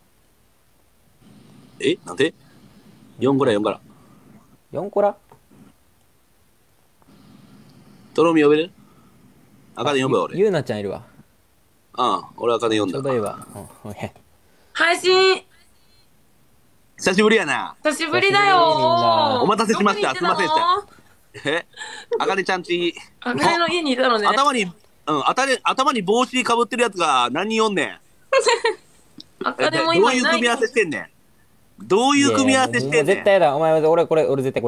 い。なんで ?4 コラ4コラ。 4コラとろみ呼べる赤で呼ぶわ、俺。 ゆうなちゃんいるわ。 俺赤で呼んだ。 ちょうどいいわ。 配信久しぶりやな。 久しぶりだよお待たせしました。すいませんでした。あかねちゃんち。 あかねの家にいたのね。 頭に帽子かぶってるやつが何人おんねん。 あかねも今いない。 どういう組み合わせしてんねん。どういう組み合わせしてんねん。 絶対やだ。お前、俺絶対これ。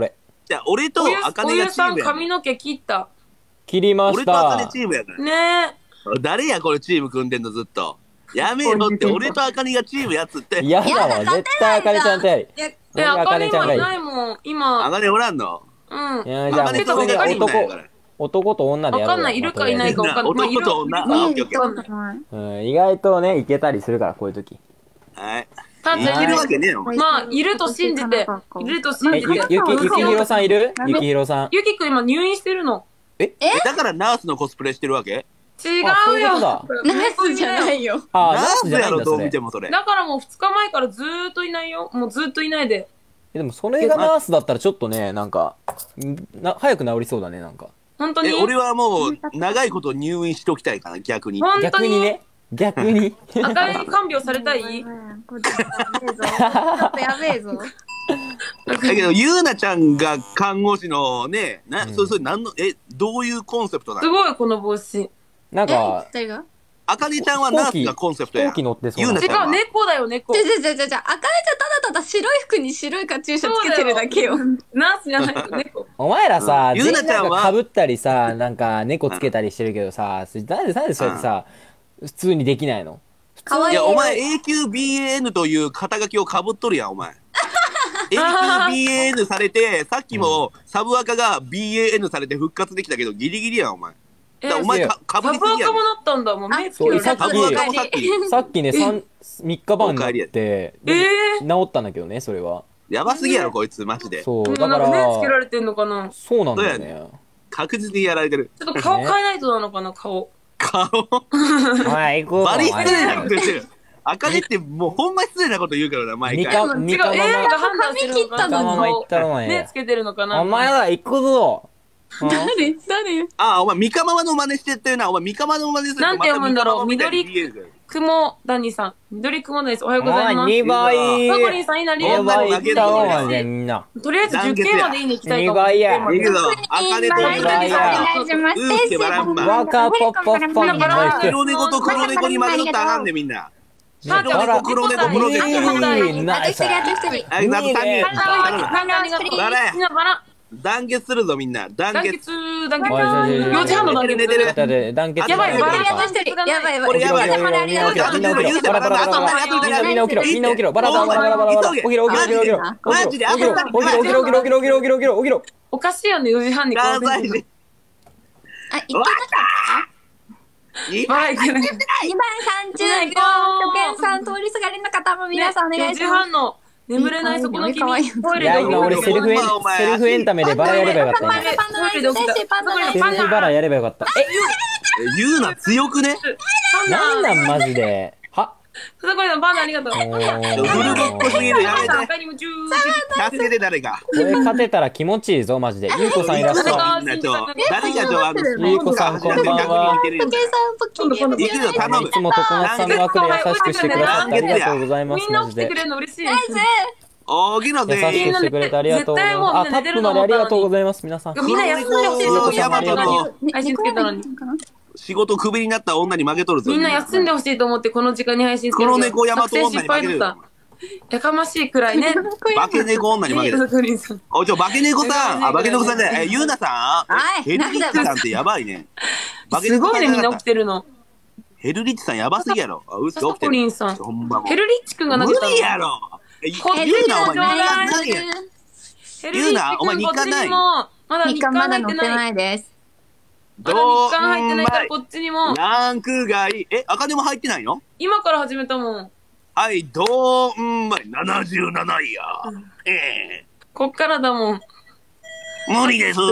じゃあ、俺とおゆあかねがチさんームやねん。 髪の毛切った。 切りまし俺とあかねた。 チームやから。 ね誰や、これチーム組んでんの、ずっと。やめろって、俺とあかねがチームやつって。 嫌だわ、絶対あかねちゃんとやり。 え。で、 俺あかあかねちゃんね今いがいい。 ないもん。 あ今。 かねおらんの？ うん。 いや、じゃあもうあかねそれがと俺がリーダーやから。 男と女でやるわかんない。いるかいないかわかんない。 男と女。あ、オッケーオッケー。 うん、意外とね、いけたりするから、こういう時。 はい。 たいけるわけねえよ。 まあ、いると信じて。いると信え、 じて。 ゆきひろさんいるゆきひろさん。 ゆきくん今入院してるの。 だからナースのコスプレしてるわけ？ 違うあそういうことよ。 だナースじゃないよ。 あー、 ナーナーススやろ、 じゃないんだ、それどう見て。もそれ。 だからもう2日前からずーっといないよ。もうずーっといないで。 でも、それがナースだったらちょっとね、なんか、早く治りそうだね、なんか。 本当に。 俺はもう、長いこと入院しておきたいかな、逆に。 本当に。 逆にね。逆に。 赤い看病されたい？ ちょっとやべえぞ。 だけど、ゆうなちゃんが看護師のね、それ何の、どういうコンセプトなの？ すごい、この帽子。 なんか、 誰があかねちゃんはナースがコンセプトや飛行。機乗ってそうなゆうなちゃんは違う、猫だよ、猫。 あかねちゃんただただ白い服に白いカチューシャつけてるだけよ。 ナースじゃないよ、猫。 お前らさ、 ゆうなちゃんは全員被ったりさ、なんか猫つけたりしてるけどさ、なんでそうやってさ、普通にできないの？ かわいい。 いや、お前 AQBAN という肩書きをかぶっとるやん、お前。AQBAN されて、さっきもサブアカが BAN されて復活できたけど、ギリギリやん、お前。だからお前かぶサブアりすぎやん。 カもなったんだもん、目つけそうられた。 さっきサブアカもさっき。 さっきね、3日番になって、治ったんだけどね、それは。 やばすぎやろ、こいつ、マジで。 そう、 もうだかなんか目つけらら、 れてんのかな。 そうなんだよそうね。 確実にやられてる。 ちょっと顔変えないとなのかな、顔。 顔。 はい、行こう。 バリ失礼なこと言ってる。あかねってもうほんま失礼なこと言うからな、毎回。 違う、AI が判断してるのかな。 髪切ったのに顔言ったろお前目つけてるのかな。 お前ら行くぞ。 誰あ、お前、三河の真似してったよな。お前、三河の真似するとなんて読むんだろうまた三河みたいに見えるから雲谷さん。緑雲谷さん。おはようございます。 2倍。 パコリンさん、いなり。 2倍行った方がね、みんな。 とりあえず10件までいいね行きたいかも。 2倍やいいけど、あかねとバランバランお願いします。 うーってバランバワカポッポッポンの黒猫と黒猫に混ぜとったらあかんねみんな。 さあ白猫黒猫プロジェクトやナイス。 あと一人。 はい、あと3人。バラみんなバラ。 団結するぞ、みんな。団結。 団結、団結。 おい 4時半の団結。 寝てるだって団結やばい、バラあと一人。やばいやばい。 これやばいお疲れ様でありがとうございます。 みんな起きろ、バラバラバラバラ。みんな起きろ、みんな起きろ、バラバラバラバラバラバラ。起きろ、起きろ、起きろ、起きろ。 マジで起きろ、起きろ、起きろ、起きろ、起きろ、起きろ、起きろ、起きろ、起きろ、起きろ。 おかしいよね、4時半に関西人。 あ、いけなかっバラいけない。 た。2番35、初見さん、通りすがりの方も皆さんお願い 4時します。 半の眠れないそこの君、トイいや、 レで今俺セルフエンタメでバラやればよかったね。 パンダナイスですパンダナイスセルフバラやればよかった。 言うな、強くね。 なんなんマジで。はそこのパンダありがとう。 フルボッコすぎる、やめて。 赤に夢中。 助けて、誰か。 これ勝てたら気持ちいいぞ、マジで。ゆうこさんいらっしゃみんな誰がゆうこさんこんばんは初見さん、ポッキーで。 いくよ、頼むい。つも常夏さんの枠で優しくしてくださってありがとうございます、マジでみんな起きてく。れるの嬉しい。 大きな優しく全員。 してくれてありがとうございます。あ、タップまでありがとうございます、皆さん。 みんな休んでほしいと思ってヤマトの配信つけたのに。 仕事クビになった女に負けとるぞ。 みんな休んでほしいと思ってこの時間に配信つける。 黒猫ヤマト女に負けてる作戦失敗だっよ。 た。やかましいくらいね。 化け猫女に負けてる。 クリンさん。 お、化け猫さん。あ、化け猫さんじゃない。ゆうなさん。 はいヘルリッチさんってやばいね。化けすごいね、みんな起猫さんじゃなかった。 きてるの。 ヘルリッチさんやばすぎやろ。あ、嘘起きてコリる。 ンさん。 ほんまもうヘルリッチくんが投無げたの。 理やろ。 こ言うな、お前。何や。 ヘルリッチくんこっちにも、まだ日日韓刊まだ載って入ってない。 ないです。 まだ日韓入ってないからこっちにも。 ランク外。あかねも入ってないの？ 今から始めたもん。 はい、どんまい。77位や。 こっからだもん。 無理です。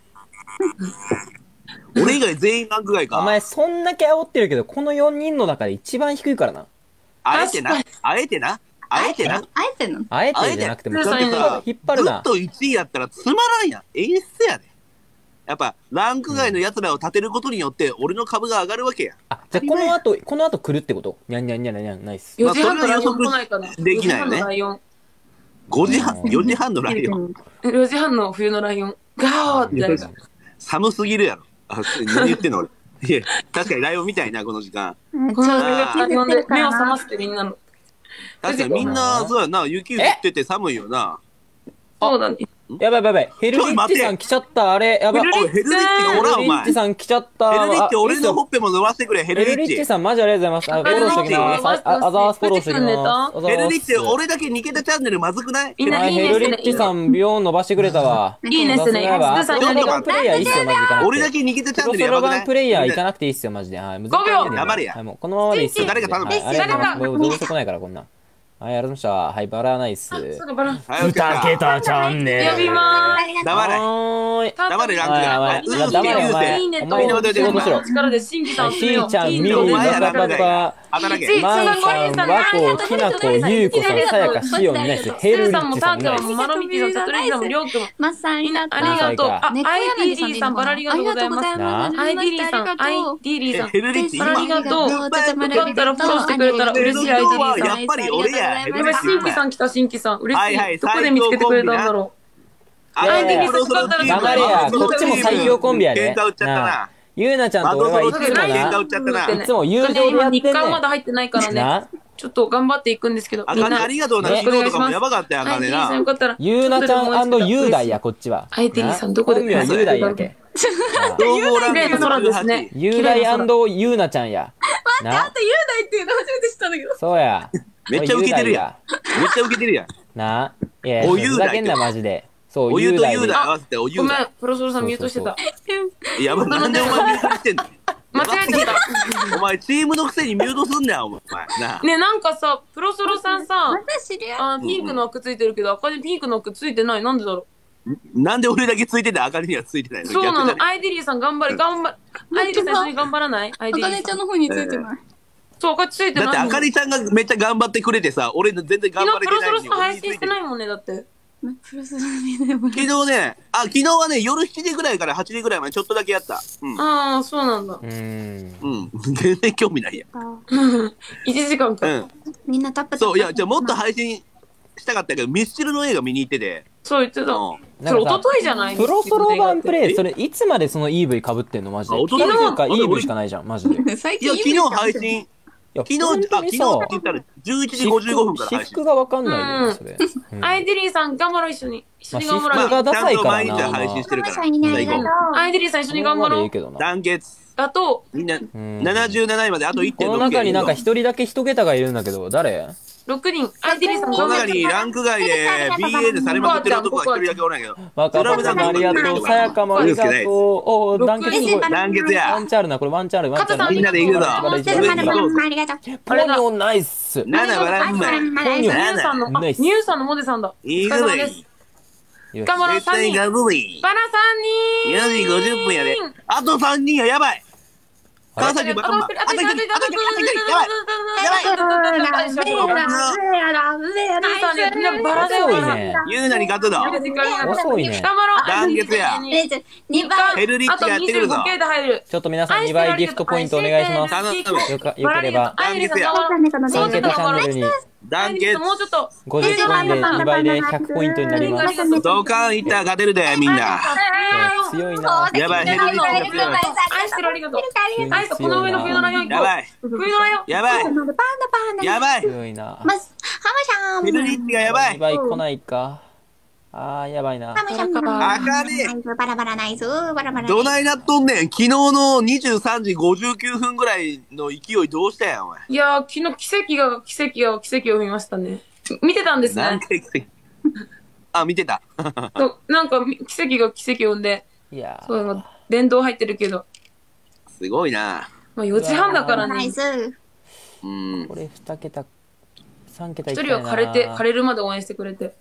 俺以外全員ランク外か。 お前、そんだけ煽ってるけど、この4人の中で一番低いからな。 あえてな。あえてな。あえてな。 あえてのあえてじゃなくても、 だってさ、 引っ張るな。 ずっと1位やったらつまらんやん。演出やで。やっぱ、ランク外の奴らを立てることによって、俺の株が上がるわけや。 あ、じゃあこの後来るってことにゃんにゃんにゃんにゃん、ナイス。 4時半のライオン来ないかな。 できないよね 4時半のライオン。 5時半、4時半のライオン。 4時半の冬のライオン。ガーってやるから。 寒すぎるやろ。あ、何言ってんの俺。いや、確かにライオンみたいな、この時間。 このライオンで目を覚ましてみんなの。 確かにみんな、そうやな、雪降ってて寒いよな。 そうだね。 やばいやばいやばい。ヘルリッチさん来ちゃった。あれ、やばい。 ヘルリッチヘルリッチがおらん、お前。 ヘルリッチさん来ちゃった。 ヘルリッチ、 あ俺のほっぺも伸ばしてくれ、ヘルヘルリッチリッチ。 さんマジありがとうございます。あ、フォローしときます。あざーす、フォローしときます。 ヘルリッチ、俺だけニケタチャンネルまずくない？ みんなはい、ヘルリッチさん、ビヨーン伸ばしてくれたわ。 いいですね。 やばい。 さんプロソロバンプレイヤーいいっすよ、マジで行かなくて。 俺だけニケタチャンプロソロネルやばくない？ バンプレイヤー行かなくていいっすよ、マジで。はい。 5秒黙れやはい、もうこのままでいいっすよ。 誰か頼むはいありがとうございます。 誰もうどうせ来ないから、こんなん。はい、やりました。はい、バラナイス。 すぐバラン。 はい、オッケー二桁チャンネル。 呼びまーす。 ありがとう。 黙れ。 はーい。 黙れ、ランクが。 はいう黙れお前いいねと、 お前の仕事しろ力で新規さんをひ決めよう。 ーちゃん、みおー、 前やランクバカバカが。働け。 マンさん、ワコ、きなこ、ゆうこさん、さやか、しおん、ナイス、ヘルリスーさんもッチさん、ナイス。 ターちゃんもマロミティさん、チャトリーさんもりょうくんも。 マッサンありがとう。 ありがとう。あ、 猫柳 IDD さん、バラありがとうございます。 な IDD さん、IDD さん。 ヘルリッチ、 ありがとう。よかったらフォローしてくれたら嬉しい IDD さん。 やっぱり俺や。 やばい、新規さん来た、新規さん。嬉しい。 はいはいどこで見つけてくれたんだろあいやいやいやプロソロチーム黙れや、こっちも最強コンビやで。 喧嘩売っちゃったなあな。 ゆうなちゃんと俺はいつも喧嘩売な、 っちゃったな。 いつも友情で今やってんね日韓まだ入ってないからね。 な。 ちょっと頑張っていくんですけど。 あかねありがとうな。 ね昨日とかもやばかったよ、あかね IDD さんよな。 かったら。 ゆうなちゃん雄大や、こっちは。 IDD さんどこで本名雄大やけ。 総合ラン綺麗な空ですクね。 雄大ゆうなちゃんや。な。 雄大っていうの初めて知ったんだけど。 そうや。 めっちゃウケてるやん。 ん。 めっちゃウケてるやん。 な。いや、 お雄大ふざけんな、マジで。そう、 お湯と雄大で。 雄大合わせてお湯ごめん大。、 プロソロさんミュートしてた。 やばい、なんでお前ミュートしてんの？ 間違えちゃった。 お前チームのくせにミュートすんなよ、お前。なあ。 ね、なんかさ、プロソロさんさ、 私知り合い。 ピンクの枠ついてるけど、赤にピンクの枠ついてない。なんでだろなんで俺だけついてて、あかりにはついてないうの？ そうなの。 逆じゃねアイデリーさん頑張れ、アイデリーさん一緒に頑張らないアイデリあかねーさん。 ちゃんの方についてない。 そう、赤ついてないもん。 だってあかりちゃんがめっちゃ頑張ってくれてさ、俺全然頑張昨日プロソロれてないのにさん配信してないもんね、だって。 プロスにでも。 昨日ね、昨日はね、夜7時ぐらいから8時ぐらいまでちょっとだけやった。 ああ、そうなんだ。 全然興味ないや。 1時間か。 みんなタップそう、いや、じゃあもっと配信したかったけど、ミスチルの映画見に行ってて。 そう言ってた。 うんそれ一昨日じゃないプロソロ版プレイ、それいつまでその EV 被ってんのマジで。 あ一昨日昨日か EV しかないじゃん、マジで。い最いや、 近昨日配信。 や、 昨日、 本当に昨日さって言ったら11時55分から配信。 私服がわかんないよね、それ。 アイデリーさん頑張ろう、一緒に。一緒に頑張ろう。 まあ私服がダサいからなちゃんと毎日配信してるから。 最後最後。 アイデリーさん一緒に頑張ろう。 団結。 あと、 みんな、77位まであと1.6 この中になんか一人だけ一桁がいるんだけど、誰 6人。アイデリーさんこの中頑張って。 にランク外で BA でされまくってる男が一人だけおらんけど。 わかった、ありがとう。さやかもありがとう。おー、団結すごい。 団結やワンチャールな、これワンチャール、ワンチャール。 みんなで行くぞ。 ありがとう。 ポニョナイス。 7バランマン。 ニューさんの、ニューさんのモデさんだ。 いいぐらい。 頑張ろう、3 絶対人。 ガブリバラ3人。 4時50分やで。あと3人や、やばい。川崎バランマン。あと1人、あと1人、あと1人、やばい。 遅いね。 ゆうなに勝つぞ。 遅いね。 頑張ろう。 団結や。 2番。 ヘルリッチがやってくるぞ。 25K で入る。 ちょっと皆さん2倍ギフトポイントお願いします。 頼む。 よければ、 アイデリーさん頑張ろう。 3桁チャンネルに団結。 もうちょっと。 50ポイントで2倍で100ポイントになります。 ドカンいったら勝てるで、みんな。 強いな。 やばい、ヘルリッチが強い。 愛してるありがとう。愛してこの上の冬のライオン行こう。 やばい。 冬のライオン。 やばい。やばい。 強いな。 ヘルリッチがやばい。 2倍来ないか。やばいな。 あかねバラバラナイス。バラバラ。 どないなっとんねん。昨日の23時59分ぐらいの勢いどうしたやん、お前。 いやー、昨日奇跡を見ましたね。見てたんですね。 何回奇跡。見てた。 そうなんか奇跡が奇跡を生んで、 いやそう、電動入ってるけど、 すごいな。 まあ4時半だからね。 ナイス。 うんこ。れ2桁、3桁い一きたいな。 人は枯れるまで応援してくれて。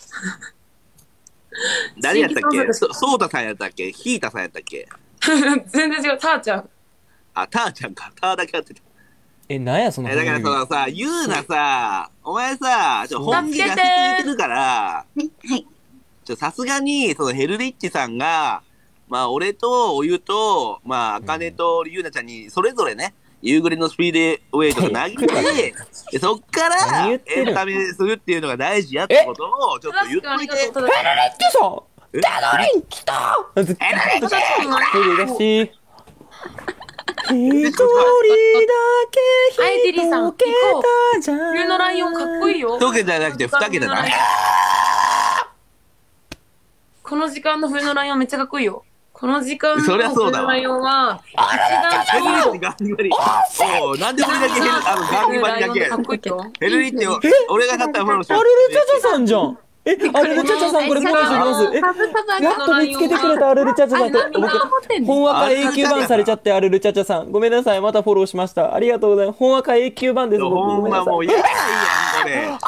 誰やったっけ？ 新規そうたさんやったっけ？ひーたさんやったっけ？ 全然違う、ターちゃん。 たーちゃんか。たーだけやってた。 なんやそのだからそのさ、ゆうなさ、お前さ、本気出しすぎてるから、 はい。 さすがに、そのヘルリッチさんが、まあ、俺とおゆと、まあ、あかねとゆうなちゃんに、それぞれね、夕暮れのスピードウェイとか投げて、でそっから何言ってるエンタメするっていうのが大事やってことを、ちょっと言っといて。 ただテダリン来たヘルリッチ一人だし。一人だけアイデリーさん行こう。 じゃん。 冬のライオンかっこいいよ。 一桁じゃなくて二桁だ。 この時間の冬のライオンめっちゃかっこいいよ。この時間のそりゃそうだわ冬のライオンは、 ヘルリッチガンバリ。おうなんで俺だけガンバリだけやかっこいいよ。 ヘルリッチ俺が勝ったらフォローしよう。 アルルチャチャさんじゃん。アルルチャチャさんこれフォローしてきます。やっと見つけてくれたアルルチャチャさんって。僕、本赤永久バンされちゃってアルルチャチャさん。ごめんなさい。またフォローしました。ありがとうございます。本赤永久バンです。 ほんまもうやばいやん、これ。う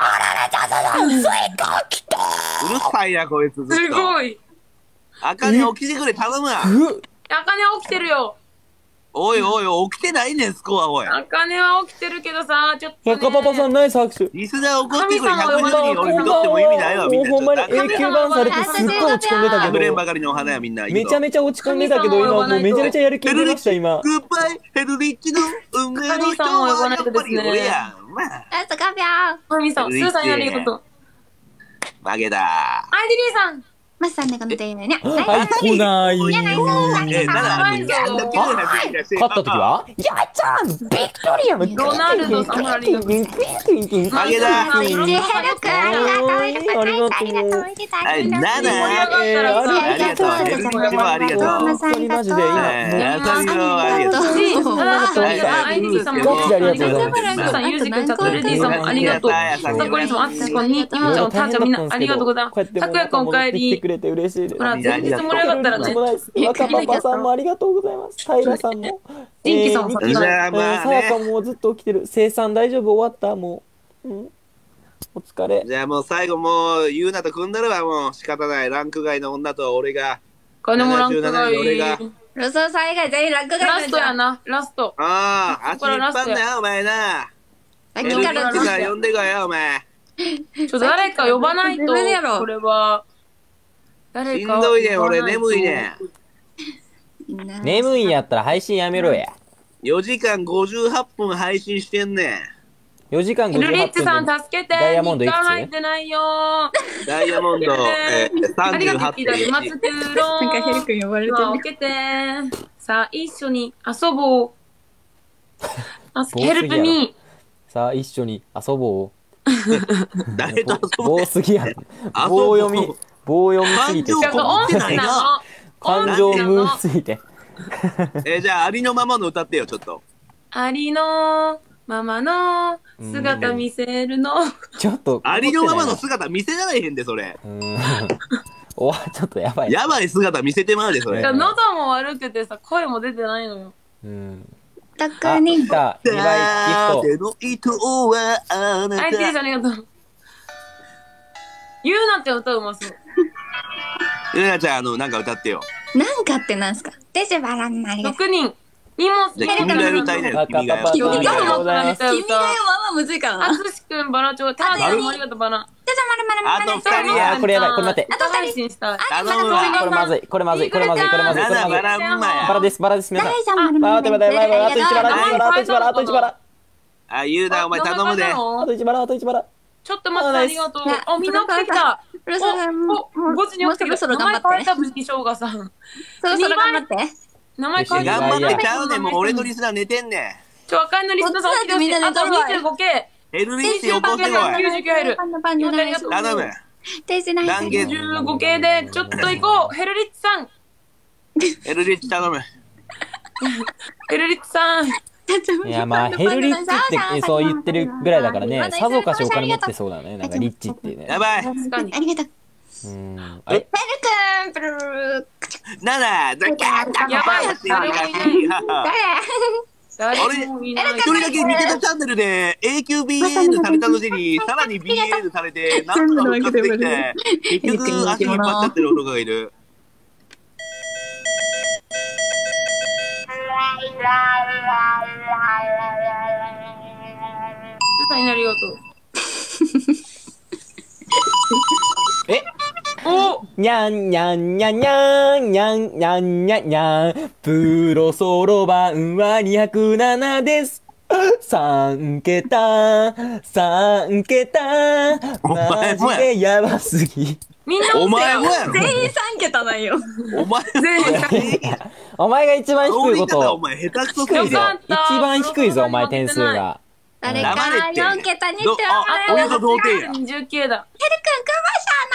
るさいな、こいつずっと。 すごい。 あかね起きてくれ、頼むわ。 あかねは起きてるよ。 おいおいおい、起きてないねん、スコア、おい。 あかねは起きてるけどさ、ちょっと、ね。 若パパさんナイス拍手。 リスナー怒ってくれ、110人俺にとっても意味ないわ、みんな。 ほんまに永久バンされてすっごい落ち込んでた溢れんけばかりのお花や、みんな。 ど、めちゃめちゃ落ち込んでたけど、今もうめちゃめちゃやる気になりました、今。 グッバイ、ヘルリッチの運命の人はやっぱり俺やん。まあ、 ラスト5秒。 マミさん、スーさんありがとう。 負けだ。 アイデリーさん。 マスさんね、この手ね。 はい、来ない。勝った時はやっちゃんビクトリアムロナルドさんありがとう。 負けだ。 ヘルくん、ありがとう。 ありがとう。 はい、7。ありがとう。ヘルリッチもありがとう。 本当にマジで今、 あさみもありがとう。 アイデリーさんも、 ありがとうございます。 スーさん、ユージ君、チャットレディさんもありがとう。サコリさん、アツシコンに、イモちゃん、ターちゃんみんなありがとうございます。たくやくんお帰り。 くれて嬉しいです。 ほら、前日もよかったらね。 若パパさんもありがとうございます。平さんも。 電気さんもミキさん、さやかもずっと起きてる。生産大丈夫終わったもう。お疲れ。 じゃあもう最後もう、ゆうなと組んだるわ、もう仕方ない。ランク外の女と俺が。 金もランク外。 ロソさん以外全員ランク外ラストやな、ラスト。 ああ、足引っ張んなよ、お前な。ヘルリッチさん呼んでこいよ、お前。 誰か呼ばないと、これは。 しんどいね、俺眠いね。 眠いんやったら配信やめろや。 4時間58分配信してんねん。4時間58分。 ヘルリッチさん助けて。 ダイヤモンドいくつ入ってないよ。 ダイヤモンド、38.1。 なんかヘル君呼ばれてる。 受けて。さあ、一緒に遊ぼう。ヘルプミー。さあ、一緒に遊ぼう。 誰と遊ぼう。 棒すぎやろ。棒読みすぎて。感情ムーすぎて。 じゃあ、ありのままの歌ってよ、ちょっと。 ありのままの姿見せるの。 ちょっと。 ありのままの姿見せられへんで、それ。 ちょっとやばい。 やばい姿見せてまうで、それ。 喉も悪くてさ、声も出てないのよ。 特に。 来た、2倍ギフト。 手の糸はあなた。 ありがとう。ゆうなって歌うまそう。 ゆうなちゃん、なんか歌ってよ。 なんかってなんすか？デジバラになりが。 6人。荷物。 君が歌いなよ、君が。 君がよ、まあむずいかな。 あつしくん、バラチョウ、ターちゃんもありがとう、バラ。 あと2人や。 これやばい、これ待って。 あと配信したい。 頼むわ。 これまずい。バラです、皆さん。あと1バラ。 あ、ゆうな、お前頼むで。 あと1バラ。 ちょっと待って、ありがとう。あ、みんな起きてきた。5時に起きてきた。名前変えた、ブキショウガさん。 そろそろ頑張って。 名前変えた。 頑張ってちゃうねん、もう俺のリスナー寝てんねん。 赤いのリスナーさん起きてほしい。あと 25K。 ヘルリッチ起こしてこい。 99入る。 頼む。 断言。 15K でちょっと行こう。ヘルリッチさん。 ヘルリッチ頼む。 ヘルリッチさん。 いや、まあ、ヘルリッチってそう言ってるぐらいだからね、さぞかしお金持ってそうだね。なんかリッチってね。 やばい。 ありがとう。 あれヘルくん、プルル 7、ザキャンやばい。 俺、一人だけ見てたチャンネルで AQBN されたのに、さらに BN されて、なんとか復活できて、結局足引っ張っちゃってる男がいる。 ありがとう。 にゃんにゃんにゃんにゃんにゃんにゃんにゃんにゃん。プロソロ版は207です。3桁。マジでやばすぎ。 みんなお前もやろ。 全員3桁なんよ。 お前お前が一番低いこと。 お前下手くそ低いぞ。一番低いぞ、お前点数が。 誰か4桁にしておよそ同点や。 29だ。 ヘルくん、くましゃ、ナイスく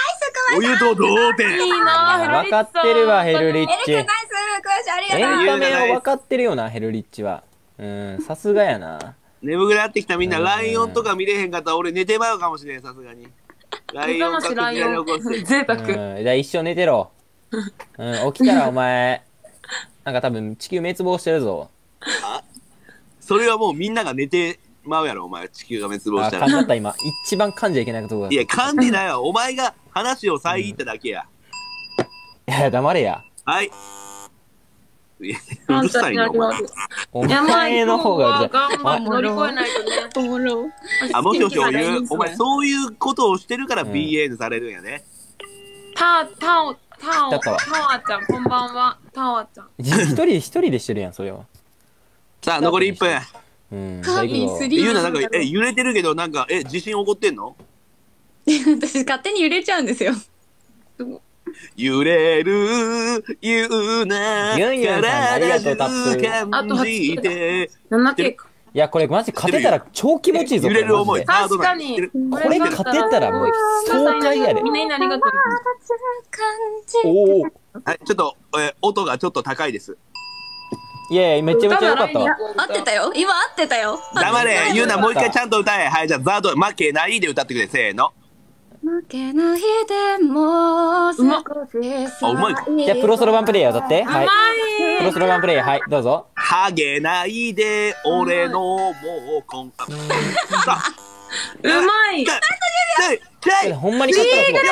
お湯と童貞。 いいな、ヘルリッチさん。 分かってるわ、ヘルリッチ。 エリカナイス詳しいありエがとう。 ンタメを分かってるよな、ヘルリッチは。さすがやな。 眠くなってきたみんな、ライオンとか見れへんかったら俺寝てまうかもしれん、さすがに。ライオンかライオン。贅じ沢。 ゃあ一生寝てろ。起きたらお前、なんか多分地球滅亡してるぞ。 それはもうみんなが寝てまうやろ、お前。地球が滅亡したら。 噛んじゃった今。一番噛んじゃいけないとこだ。 いや、噛んでないわ。お前が話を遮っただけや。 いや、黙れや。 はい。いやうるさいな、お前。 お前の方がうるさい。 頑張って乗り越えないとね。 おもろ。 あ、もしもしお言う。お前、そういうことをしてるから BA されるんやね。 タワちゃん、こんばんは。タワちゃん。 一人でしてるやん、それは。 さあ、残り1分。 じゃあ行くぞ。 ゆうな、なんか、揺れてるけど、なんか、地震起こってんの？ 私勝手に揺れちゃうんですよ。 揺れる、ゆうな、 ユンユンさんありがとう、タップ。 感じて。 7K か。 いや、これマジ勝てたら超気持ちいいぞ。 揺れる思い。 これマジで確かに。 これ勝てたらもう爽快やで。 みんなありがとう。 おお。 はい、ちょっと、音がちょっと高いです。 いやいや、めちゃめちゃ良かったわ。 合ってたよ。今合ってたよ。 黙れ、ゆうな、もう一回ちゃんと歌え。はい、じゃあ、ザード、負けないで歌ってくれ。せーの。 負けないでも少しあ、うまいか。 じゃあ、プロソロ版プレイヤー歌って。はい。プロソロ版プレイヤー、はい、どうぞ。 はげないで、俺のもうこん。 うまい。 ほんまに勝ったらすごい。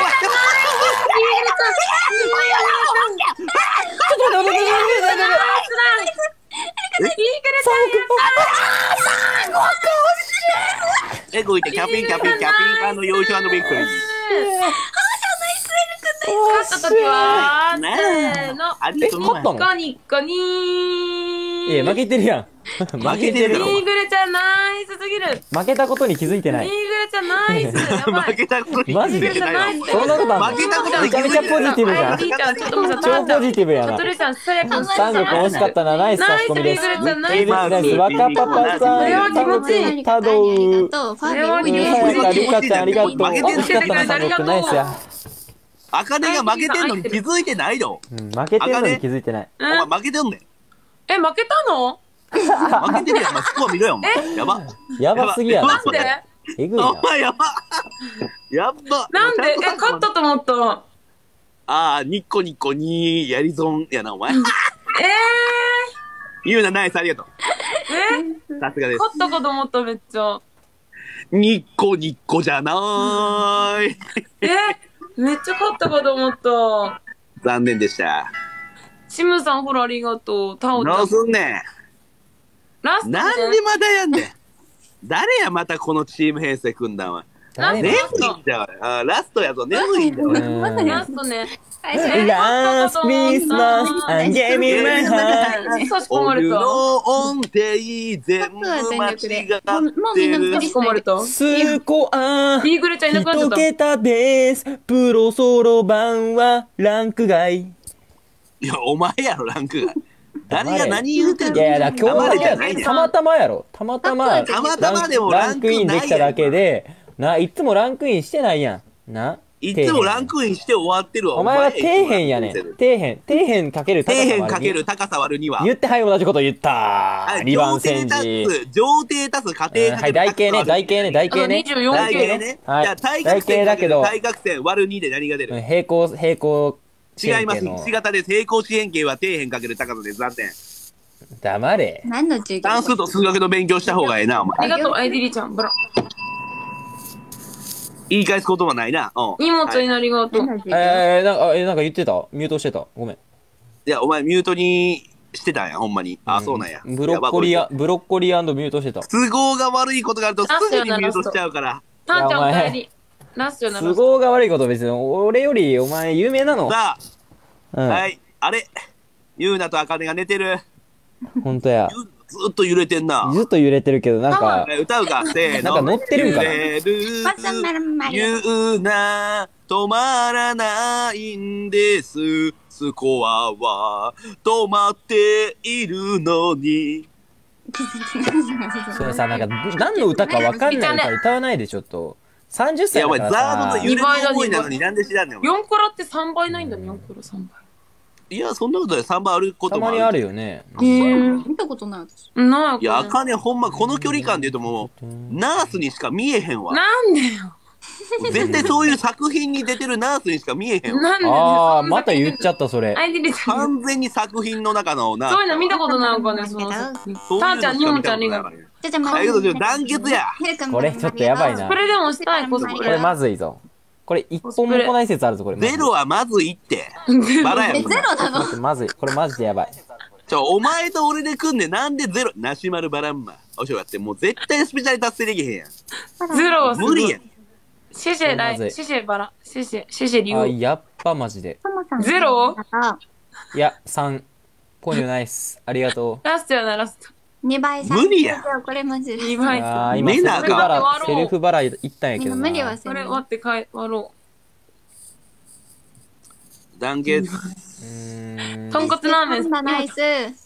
動いて、キャピン、キャピン、キャピン、ヨーシュビクトリー。 勝った時は、せーの。 勝ったの？ ニッコニー。 いや、負けてるやん。 負けてるよ。 イーグルちゃんナイスすぎる。 負けたことに気づいてない。 イーグルちゃんナイス。やばい。 負けたことにマジで気づいてないわ。 そんなことあるの？ 負けたことにめちゃめちゃポジティブじゃん。 リーちゃん、ちょっと待って、 超ポジティブやな。 トルちゃん、最悪。 サンゴくん惜しかったな。ナイス書き込みです。 ナイスイーグルちゃんナイスナイス。若パパさん、タムくん、タドウ。 ファビオゆうさやか、リカちゃん、ありがとう。惜しかったな、サンゴくん、ナイスや。 あかねが負けてんのに気づいてないの？ 負けてんのに気づいてない。 お前負けてんねん。 え、負けたの？ 負けてるやん。スコア見ろよ、お前。やば。 やばすぎやな。 なんで？ えぐいな。 お前やば。やっば。 なんで？勝ったと思った。 ああ、ニッコニコにやり損やな、お前。ゆうな、ナイス、ありがとう。さすがです。 勝ったかと思った、めっちゃ。 ニッコニコじゃなーい。 めっちゃ勝ったかと思った。 残念でした。 シムさん、ほら、ありがとう。タオちゃん。 どうすんねん。 ラストね。 なんでまたやんねん。誰や、またこのチーム編成組んだんは。 誰眠いんだよ、俺。ラストやぞ、眠いんだよ、俺。 ラストね。 ラストミスマス、I gave me my heart。 差し込まお湯れた。 の音程全部間違ってる。 差し込まれた。 スコア、 イーグルちゃんいなくなっちゃ一った。 桁です。プロソロ版はランク外。 いや、お前やろ、ランクが。誰が何言うてんの？ いやいや、今日黙れじゃはないねんたまたまやろ。たまたま、 たまたまでもランクインできただけで、いつもランクインしてないやん。 いつもランクインして終わってるわ。 お前は底辺やねん。底辺かける高さ底割る2。 辺かける高さ割る2は。 言って、はい、同じこと言ったー。2番戦時。 上底足す家庭かはい、 ける台形ね、台形ね、台形ね。 24 台系形ね。じはいゃあ、対角線かける対角線割る2で何が出る？ 平行違います。1型です。平行四辺形は底辺かける高さです。残念。 黙れ。 何の授業？ 算数と数学の勉強した方がええな、お前。 ありがとう、アイディリちゃん。バラ。 言い返すことはないな。 荷物にありがとう。 なんか言ってたミュートしてたごめん。 いや、お前ミュートにしてたんや、ほんまに。あ、そうなんや。 ブロッコリーミュートしてた。 都合が悪いことがあるとすぐにミュートしちゃうから。 タンちゃんお帰り。ラストよな。 都合が悪いこと別に、俺よりお前有名なの。 さあ、 うん。 はい。あれゆうなとあかねが寝てる。 ほんとや。 ずっと揺れてんな。 ずっと揺れてるけど、なんか、 歌うか、せーの。 なんか乗ってるんかな。 揺れるパサマルマリオ。 ゆうな、止まらないんです。スコアは止まっているのに。 それさ、なんか、何の歌かわかんない歌歌わないで、ちょっと。 30 いや、お前、 歳だからザードのさ。 揺れの思いなのになんで知らんねん、お前。 4コロって3倍ないんだね、4コロ3倍。 いや、そんなことない。3番あることもある。 たまにあるよね。 見たことない私。 なんいや、あかね、ほんま、この距離感で言うともう、ナースにしか見えへんわ。 なんでよ。 絶対そういう作品に出てるナースにしか見えへんわ。 なんでああ、また言っちゃった、それ。 アイデリさん。 完全に作品の中のナース。 そういうの見たことないのかね、その作品。 そういうのしかたーちゃん、にもんちゃん、ありがとう。 見たことないじゃじゃありがとう、団結や。 これちょっとやばいなこれでもしたい、コスプレ。 これまずいぞ。これ一本も来ない説あるぞ、これ。 ゼロはまずいって。バラやえ、 もんゼロなの？ 待ってまずい。これマジでやばい。 お前と俺で組んでなんでゼロナシマルバランマ。おしょやって、もう絶対スペシャル達成できへんやん。 ゼロはすごい無理やん。 シェシェライ、 まずいシェシェバラ、シェシェ、シェシェリあ、 ュウ。 やっぱマジで。 ゼロいや、3。ポニョナイス。ありがとラストやな、ラスト。 2倍3。 無理や。 これマジで。 う。 2倍。 あー今セル目なあかんフ払い、セルフ払い行ったんやけどな。 今無理はせん。 これ終わって帰ろ団結。 う。豚骨ラーメン。 ナイス。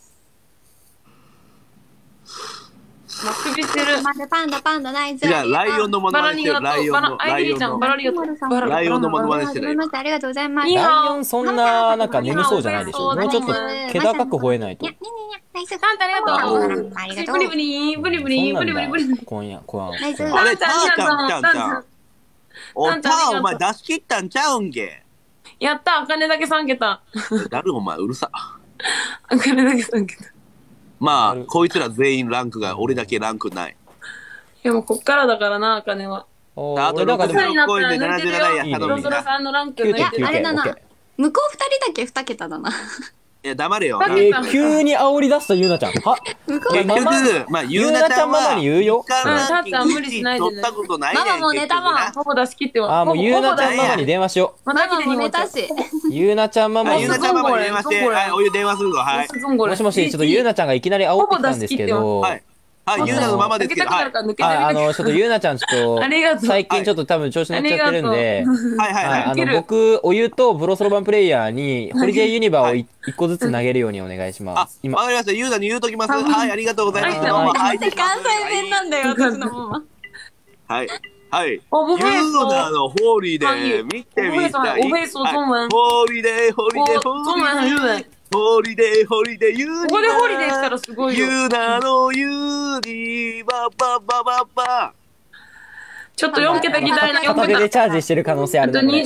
まくびしてる。 パンダナイス。 じゃあ、ライオンのモノバマネしてる。 ラリガと、 ライオンの、 バラ、アライリーちゃん、 イオンのバ。ラリガと。バライオンのモノマネしてる。 ありがとうございます。 いいライオンそんな、なんか眠そうじゃないでしょ。もうちょっと気高く吠えないと。 ナイス。 タンタありがとう。 ありがとう。 ブリブリ、ブリブリ、ブリブリ、ブリブリ。 今夜、今ナイス。 あれ、ターちゃん来たんちゃタンん。お、ターお前出し切ったんちゃうんけ。 やった、あかねだけ3桁。 誰お前うるさ。 あかねだけ3桁。いまあ、こいつら全員ランクが、俺だけランクない。 やもうこっからだからな、あかねは。 あと俺なんかでも、 66コインで77や、 いいね頼むな。 ロソロさんのランク抜いて 9.9 る。 あれだなオッケ向こう2人だけ2桁だな。 いや、黙れよ。 ー。急に煽り出したゆうなちゃん。は向こう結局、まあ、ゆうなちゃんは、 ママに言うよ。 日韓ランキングうんタッちゃん無理しないでね取ったことないねん。 ママも寝たわ結ほぼ出し切っては。 あーもうゆうなちゃんママにで。 電話しよマママも寝たし。 う。ゆうなちゃんママに。 はい、ゆうなちゃんママに電話して、 どこはい、お湯電話するぞ、はい。 もしもし、ちょっとゆうなちゃんがいきなり煽ってきたんですけど、 はい。はい、ゆうなのママですけど、はい。 ちょっとゆうなちゃんちょっありがとうと、最近ちょっと多分調子乗っちゃってるんで、 はい、はい、 はい、 はい。 僕、お湯とプロソロバンプレイヤーに、ホリデーユニバーを1個ずつ投げるようにお願いしまあす。、今わ、かりました。ゆうなに言うときます。はい、ありがとうございます。 はいどうもはいはい、 関西弁なんだよ、私のママ。 はい。はい。ゆお、僕うなのホーリーで見てみたい。 我会说中文。 ホーリデー、ホーリデー、ホ中文和日ーリデー。 文。 ホリデー、ホリデー、ユーニバー。 ここでホリデー来たらすごいよ。 ユーナのユーニバー、ババババ。 ちょっと4桁きたいな、4 片手で桁。 チャージしてる可能性あるなこれ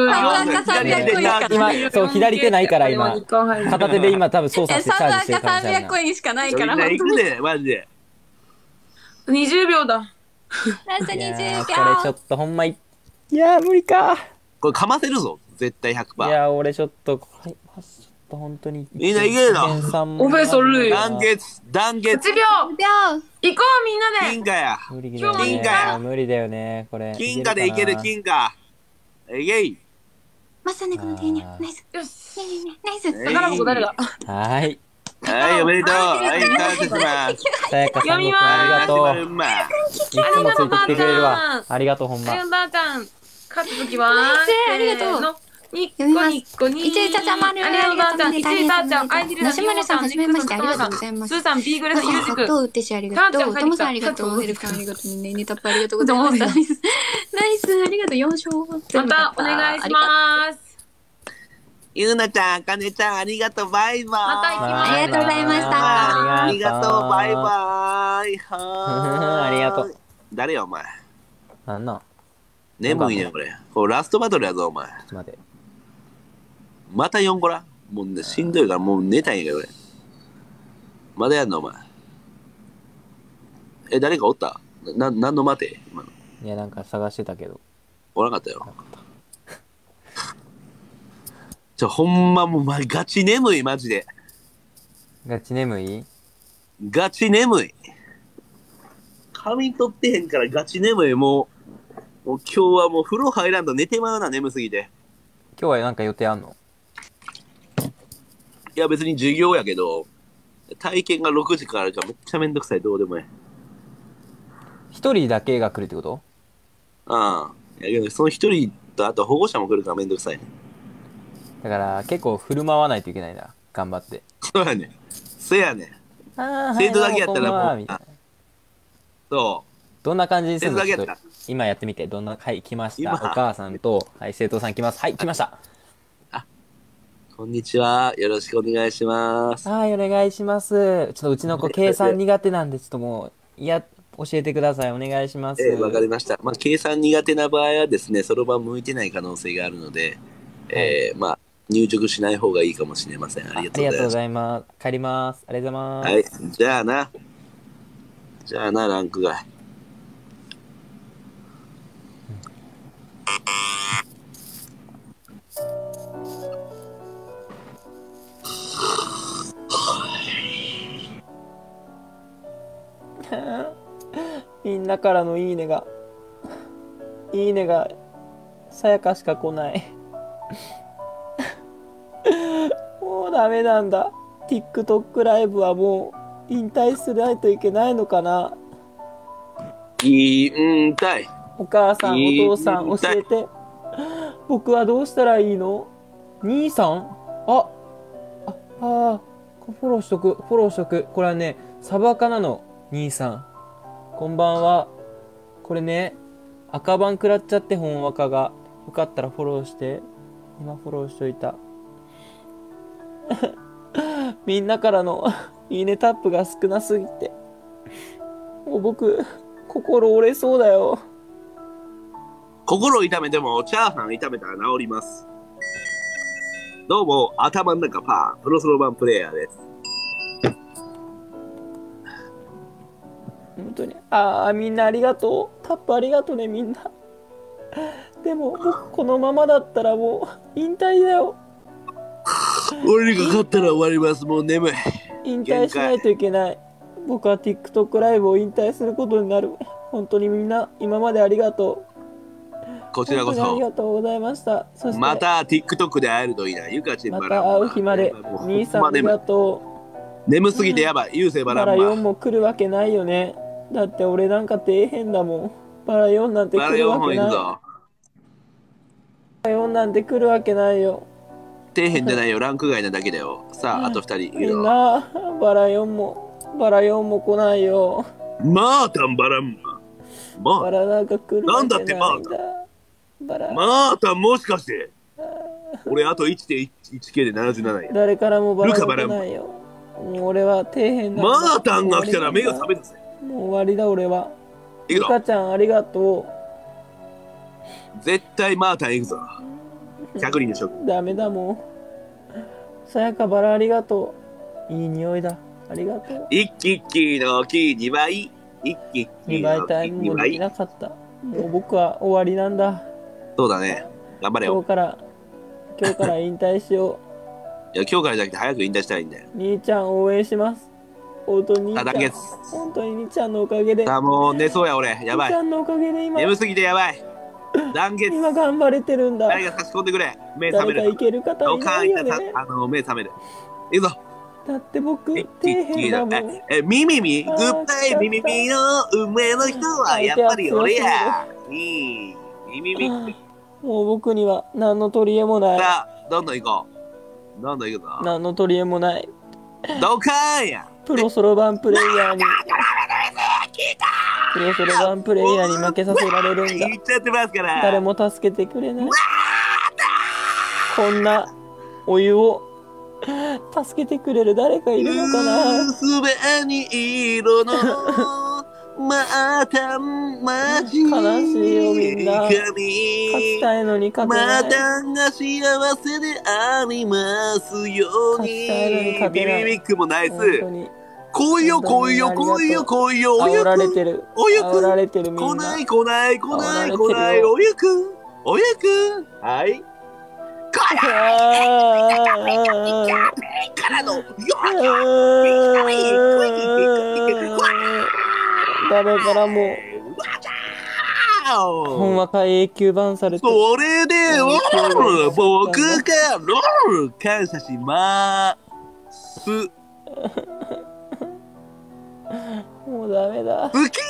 そう、左手ないから今。片手で今多分操作してチャージしてる可能性ある 300コインしかないみんから。 な行くね、マジで。 20秒だ。 ラストな。い 20 やー、これちょ秒。 っとほんまいやー、無理か。 これかませるぞ、絶対い 100%。 やー、俺ちょっと、はい、ちょっと本当に。 みんないけるのオフェソルイ団結、団 1 結。 秒行こ秒。 うみんなで金貨や。 無理だよね。 金貨や無理だよね、これ。 金貨でいける金貨。えいえい。 まさねこの手にナイス。 よし。 ナイス。 宝箱誰だはーい。 はい、おめでとう。はい、感謝します。 さやかさんごくん読みますありがとう。 うまい。 いつもついてきてくれるわ。ありがとう、ほんま。 ありがとう、ばあちゃん。勝つときは、 ありがとうせーの。ニ読みますッコニッコニー。 一位ちゃちゃまるありがとう、ばあちゃん。一位たーちゃん。アイディルなしまるさんはじめましてありがとうございますスーさん、ビーグレさん、ゆうじくん。 とうってしありがとう。ともさんありがとう。ヘルさんありがとう。ねねたっぱありがとうございました。ナイス。ナイス。ありがとう。4勝。 またお願いします。 ゆうなちゃん、かねちゃん、ありがとう。バイバイ。 また行きますありがとうございましたありがとう。バイバイ。はーい。 ありがとう。 誰や、お前。 なんなん眠いねん、これ。これラストバトルやぞ、お前。 ちょっと待って。 また4個らもうね、しんどいからもう寝たんやけど、俺。まだやんの、お前。え、誰かおった何の待て今の。 いや、なんか探してたけど。 おらなかったよ。ほんまもう、ガチ眠い、マジで。 ガチ眠いガチ眠い。髪取ってへんからガチ眠い。もう今日はもう風呂入らんと寝てまうな、眠すぎて。 今日はなんか予定あんの？ いや別に授業やけど、体験が6時からあるからめっちゃめんどくさい、どうでもいい。 一人だけが来るってこと？ ああ。いやけど、その一人とあと保護者も来るからめんどくさいね。 だから結構振る舞わないといけないな。頑張って。 そうやねん。せやねん。 あー生徒だけやったらもうはいどうもこんばんはみたいなそどんな感じにう。 するの？ 生徒だけやったら。 今やってみて、どんな、はい、来ました。お今母さんと、はい、生徒さん来ます。はい、来ました。 こんにちは。よろしくお願いします。 はい、お願いします。ちょっとうちの子、計算苦手なんで、ちょっともう、教えてください。お願いします。 わかりました。まあ、計算苦手な場合はですね、そろばん向いてない可能性があるので、まあ、入塾しない方がいいかもしれません。ありがとうございます。 帰ります。ありがとうございます。 はい。じゃあな、ランク外。 みんなからのいいねが、さやかしか来ない。もうダメなんだ。TikTok ライブはもう引退しないといけないのかな。 引退。 お母さん、お父さん、教えて。僕はどうしたらいいの？兄さん？フォローしとく。これはね、サバカナの兄さん。こんばんは。これね、赤番食らっちゃって、本若が。よかったらフォローして。今フォローしといた。みんなからのいいねタップが少なすぎて。もう僕、心折れそうだよ。 心を痛めても、チャーハン炒めたら治ります。どうも、頭の中パー、プロソロバンプレイヤーです。 本当に。みんなありがとう。タップありがとうね、みんな。でも、僕、このままだったらもう、引退だよ。 俺が勝ったら終わります。もう眠い。 引退しないといけない。僕は TikTok ライブを引退することになる。本当にみんな、今までありがとう。 こちらこそ。 ありがとうございました。そしてまた TikTok で会えるといいな。ゆかちんまた会う日まで。兄さんありがとう。眠すぎてやばい。ゆうせいバランマ。 バラ4も来るわけないよね。だって俺なんか底辺だもん。バラ4なんて来るわけない。バラ4なんて来るわけないよ。 底辺じゃないよ。ランク外なだけだよ。さあ、あと2人。 みんな、バラ4も来ないよ。 マータンバランマ。 バラなんか来るわけないんだ。 なんだってマータン。マータンもしかして。俺あと 1.1K で77や。 誰からもバラが来ないよ。もう俺は底辺なんだ。 マータンが来たら目が覚めるぜ。 もう終わりだ俺は。ゆかちゃんありがとう。絶対マータン行くぞ。100人でしょ。 ダメだもん。さやかバラありがとう。いい匂いだ。ありがとう。 一気の木2倍。一気 2倍タイムもできなかった。もう僕は終わりなんだ。 そうだね。頑張れよ。 今日から引退しよう。いや、今日からじゃなくて早く引退したらいいんだよ。 兄ちゃん応援します。本当に兄ちゃんのおかげで。 もう寝そうや俺。やばい。 兄ちゃんのおかげで今。 眠すぎてやばい。団結。 今頑張れてるんだ。 誰が差し込んでくれ。目覚める。 誰かいける方いないよね。 目覚める。いいぞ。 だって僕、底辺だもん。 グッバイミミミの運命の人はやっぱり俺や。ミミミ。 もう僕には何の取り柄もない。 さあ、どんどん行こう。どんどん行くぞ。 何の取り柄もない。 どかーんや。 プロソロバンプレイヤーに負けさせられるんだ。 言っちゃってますから。 誰も助けてくれない。こんなお湯を助けてくれる誰かいるのかな。 すべに色のまたまじ悲しいよみんな。勝ちたいのに勝てない。 またが幸せでありますように。ビビビックもナイス。来いよ来いよ来いよ来いよ。おゆくんおゆくん来ない来ない来ない来ないおゆくんおゆくんはいからの誰からもほんわか永久版されて。 それで僕が感謝します。 もうダメだ。 好き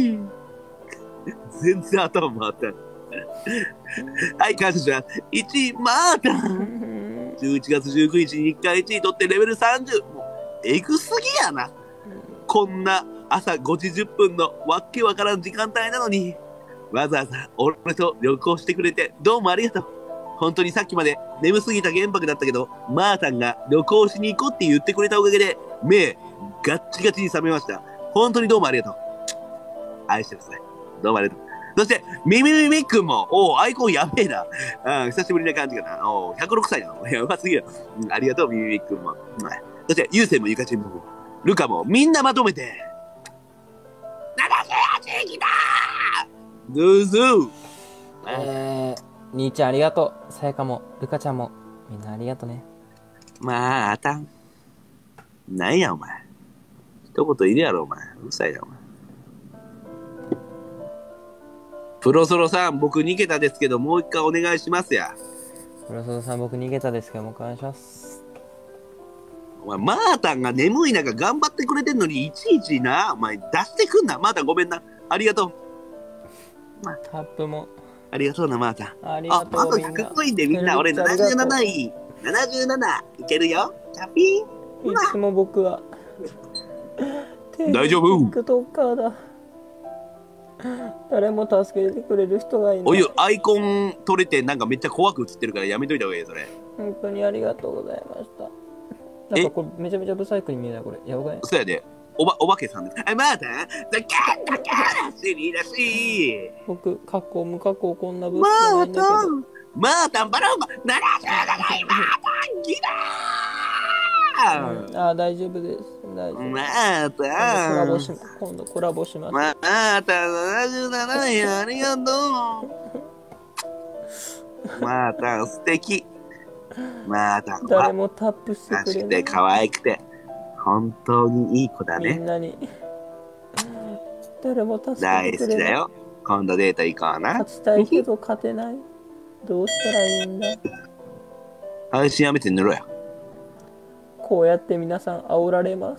全然頭回ったはい、感謝します。1位、マータン。11月19日に1回1位取ってレベル30。もう、エグすぎやな。こんな朝5時10分のわっけわからん時間帯なのに、 わざわざ俺と旅行してくれてどうもありがとう。本当にさっきまで眠すぎた玄白だったけど、マータンが旅行しに行こうって言ってくれたおかげで、目、ガッチガチに覚めました。本当にどうもありがとう。愛してますね。どうもありがとう。そして、ミミミミくんも、アイコンやべえな。久しぶりな感じかな。106歳なの。いや、うますぎる。ありがとう、ミミミくんも。そして、ゆうせいもゆかちんも、ルカも、みんなまとめて、78匹だーどうぞ兄ちゃんありがとう。さやかも、ルカちゃんも、みんなありがとね。 まあ、あたん。なんや、お前。一言いるやろ、お前。うるさいな、お前。プロソロさん、僕2桁ですけど、もう一回お願いしますや。 プロソロさん、僕2桁ですけど、もう一回お願いします。 お前、マータンが眠い中頑張ってくれてんのに、いちいちな、お前出してくんな。マータンごめんな。ありがとう。 タップも。 ありがとうな、マータン。 ありがとう。 あと100コインでみんな、俺77位。77いけるよ。キャピー。 いつも僕は。 大丈夫。 TikToker だ。誰も助けてくれる人がいない。 おゆ、アイコン取れてなんかめっちゃ怖く映ってるからやめといた方がいいよ、それ。 本当にありがとうございました。なんかこれめちゃめちゃブサイクに見えないこれ。やばい。 そうやで。お化けさんです。マータンだから知りらしい。 僕、過去無過去こんなブスじゃないんだけど。 マータンバランバ77位マータンギダー大丈夫です。大丈夫。 マータン今度コラボします。 マータン77位ありがとう。マータン素敵。マータンは誰もタップしてくれない。 優しくて可愛くて本当にいい子だね。 みんなに誰も助けてくれない。 大好きだよ。今度デート行こうな。 勝ちたいけど勝てない。どうしたらいいんだ。 配信やめて寝ろや。 こうやって皆さん煽られます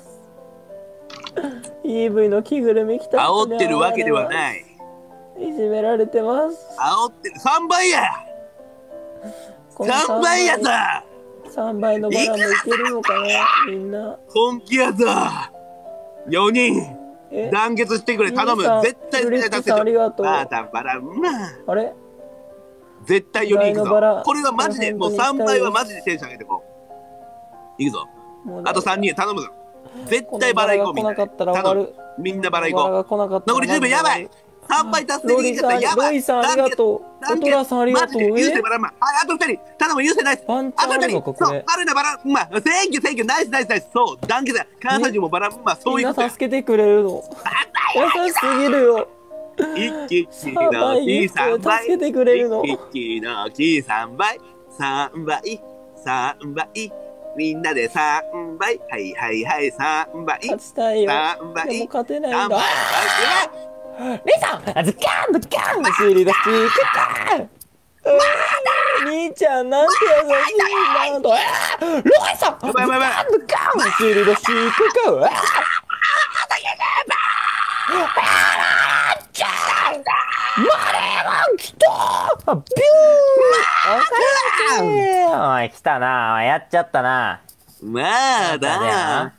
。EV の着ぐるみ着た人に煽ってるわけではない。 いじめられてます。 煽ってる。3倍や3倍やぞ 3倍のバラもいけるのかなみんな。 本気やぞ !4 人団結してくれ頼む絶対助けて。 ありがとう。 マータンバラあれ絶対4人行くぞ。これはマジで、もう3倍はマジでテンション上げてこう。行くぞ。あと3人頼むぞ。絶対バラ行こうみんな。頼む。みんなバラ行こう。残り10秒やばい !3 倍達成できちゃったやばい。 ロイさんありがとう。おとらさんありがとう。 優勢バランマン。あと2人頼む優勢ナイス。あと2人そう、あるなバランマン。センキューナイスナイスナイス。そう、団結だ。関西人もバランマン。そういうこと。 みんな助けてくれるの。優しすぎるよ。 一気の木3倍。 助けてくれるの。 一気の木3倍。3倍。3倍。みんなで3倍。はいはいはい、3倍。 勝ちたいよ。 3倍。 でも勝てないんだ。 レイさんズキャンズキャンシリだし、兄ちゃんなんて優しいんだ。ロイさんズキャンズキャンシリだし、マレーが来たビューおい、来たな。やっちゃったな。 まあだ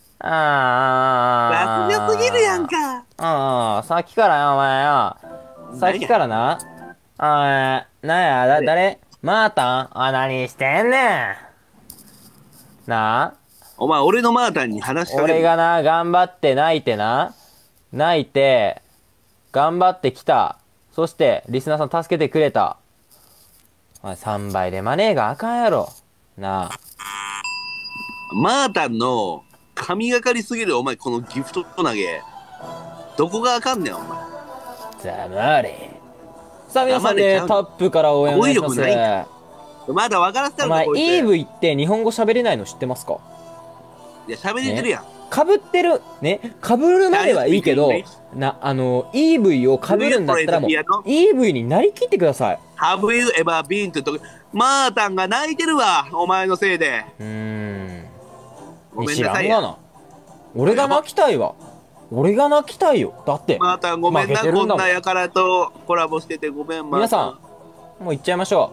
雑魚すぎるやんか。 さっきからよ、お前よ。さっきからな。なんや、誰マータン何してんねん。なあお前、俺のマータンに話しかける。 俺がな、頑張って泣いてな。泣いて、頑張ってきた。そして、リスナーさん助けてくれた。3倍でマネーがあかんやろ。なあ。 マータンの神がかりすぎるお前このギフト投げ。どこがあかんねんお前。 黙れ。さあ皆さんでタップから応援お願いします。 まだ分からせたのかお前、イーブイって日本語喋れないの知ってますか？ いや、喋れてるやん。 かぶってる。ね。かぶるまではいいけど、EV をかぶるんだったらもう、EV になりきってください。 Have you ever been to とマータンが泣いてるわ。お前のせいで。 ごめんなさいや。俺が泣きたいわ。俺が泣きたいよ。だって。 マータンごめんな。こんなやからとコラボしててごめん、 皆さん、もう行っちゃいましょう。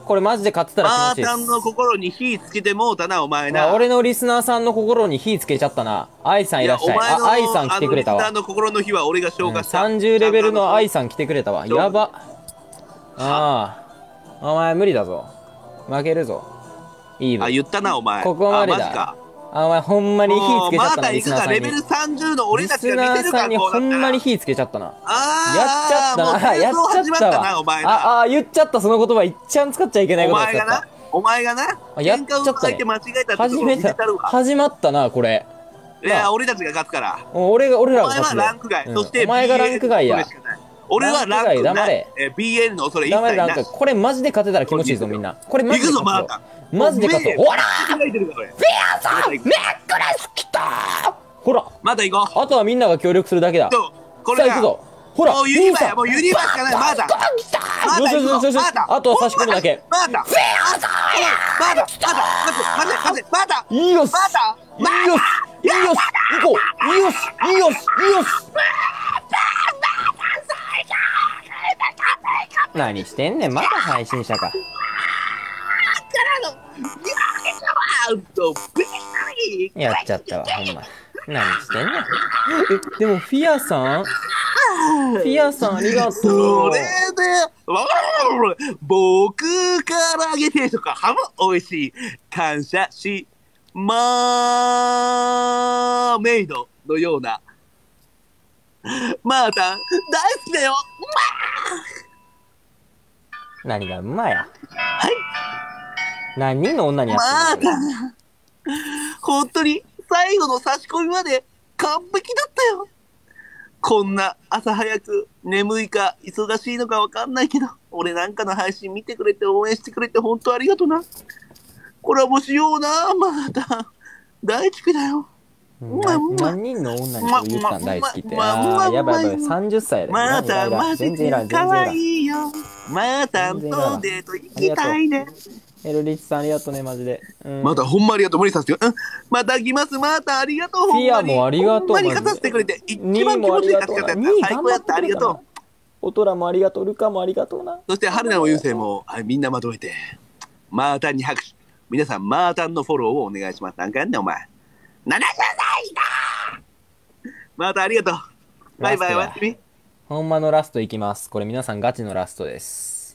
これマジで勝ってたらマー気持ちいいです。 タンの心に火つけてもうたな、お前な。 まあ俺のリスナーさんの心に火つけちゃったな。愛さんいらっしゃい。 お前の愛さん来てくれたわ。 リスナーの心の火は俺が消化した。 30レベルの愛さん来てくれたわ。やば。ああ。お前無理だぞ。負けるぞ。いいわ。 言ったな、お前。 ここまでだ。 マジか。 お前ほんまに火つけちゃったな、 マータンリスナーさんに。 レベル30の俺リたちスナーが見てるかさんにほんまに火。 火つけちゃったな。やっちあゃったな。やっちゃったわ。 お前な。 言っちゃった。その言葉一番使っちゃいけないおことだった。 前がな。お前がな。 やっちゃったね。 喧嘩をだけ間違えたってことを見せたるわ。 始まったな、これ。 いや、俺たちが勝つから。 俺らお前はが勝つランク外。そして、 お前がランク外や。 俺はランク黙れ。 BL の恐れ一切なダメだ、なんか、これマジで勝てたら気持ちいいぞ、みんな。これマジで勝つぞ。マジで勝つぞ。ほらフェアさんネックレス来たーほらまた行こう。 あとはみんなが協力するだけだ。 これさあ行くぞ。ほらもうユニバや、もうユニバしかない。まだ。 よしよしよしよし。あとは差し込むだけ。 まだ。フェアさんやまだ。待て。まだ。 いいよし。 まだ。 いいよし。いいよし。行こう。いいよし。いいよし。いいよし。何してんねん。まだ配信者か。やっちゃったわ、ほんま。何してんねん。でもフィアさんフィアさんありがとう。 それで、僕から揚げ定食はハム美味しい。感謝し、マーメイドのような。マータン、大好きだよ。 何がうまや。 はい。 何人の女にやマってんのータン、本当に最後の差し込みまで完璧だったよ。こんな朝早く眠いか忙しいのかわかんないけど、俺なんかの配信見てくれて応援してくれて本当ありがとな。コラボしような、マータン。大好きだよ。 何人の女にそう言ったん大好きって。ああ、やばいやばい。30歳やで。 マータン、マジでかわいいよ。マータンとデート行きたいね。 エルリッチさんありがとうね、マジで。 またほんまありがとう。無理させてよ。また来ます、マータンありがとう。 フィアもありがとう。 ほんまに勝たせてくれて、一番気持ちいい勝ち方やった。最高やった、ありがとう。 オトラもありがとう、ルカもありがとうな。 そして春菜も優勢も、みんなまとめて、マータンに拍手。皆さん、マータンのフォローをお願いします。なんかやんねん、お前。70歳だマータンありがとう。バイバイ、終わってみ。 ほんまのラストいきます。これ皆さんガチのラストです。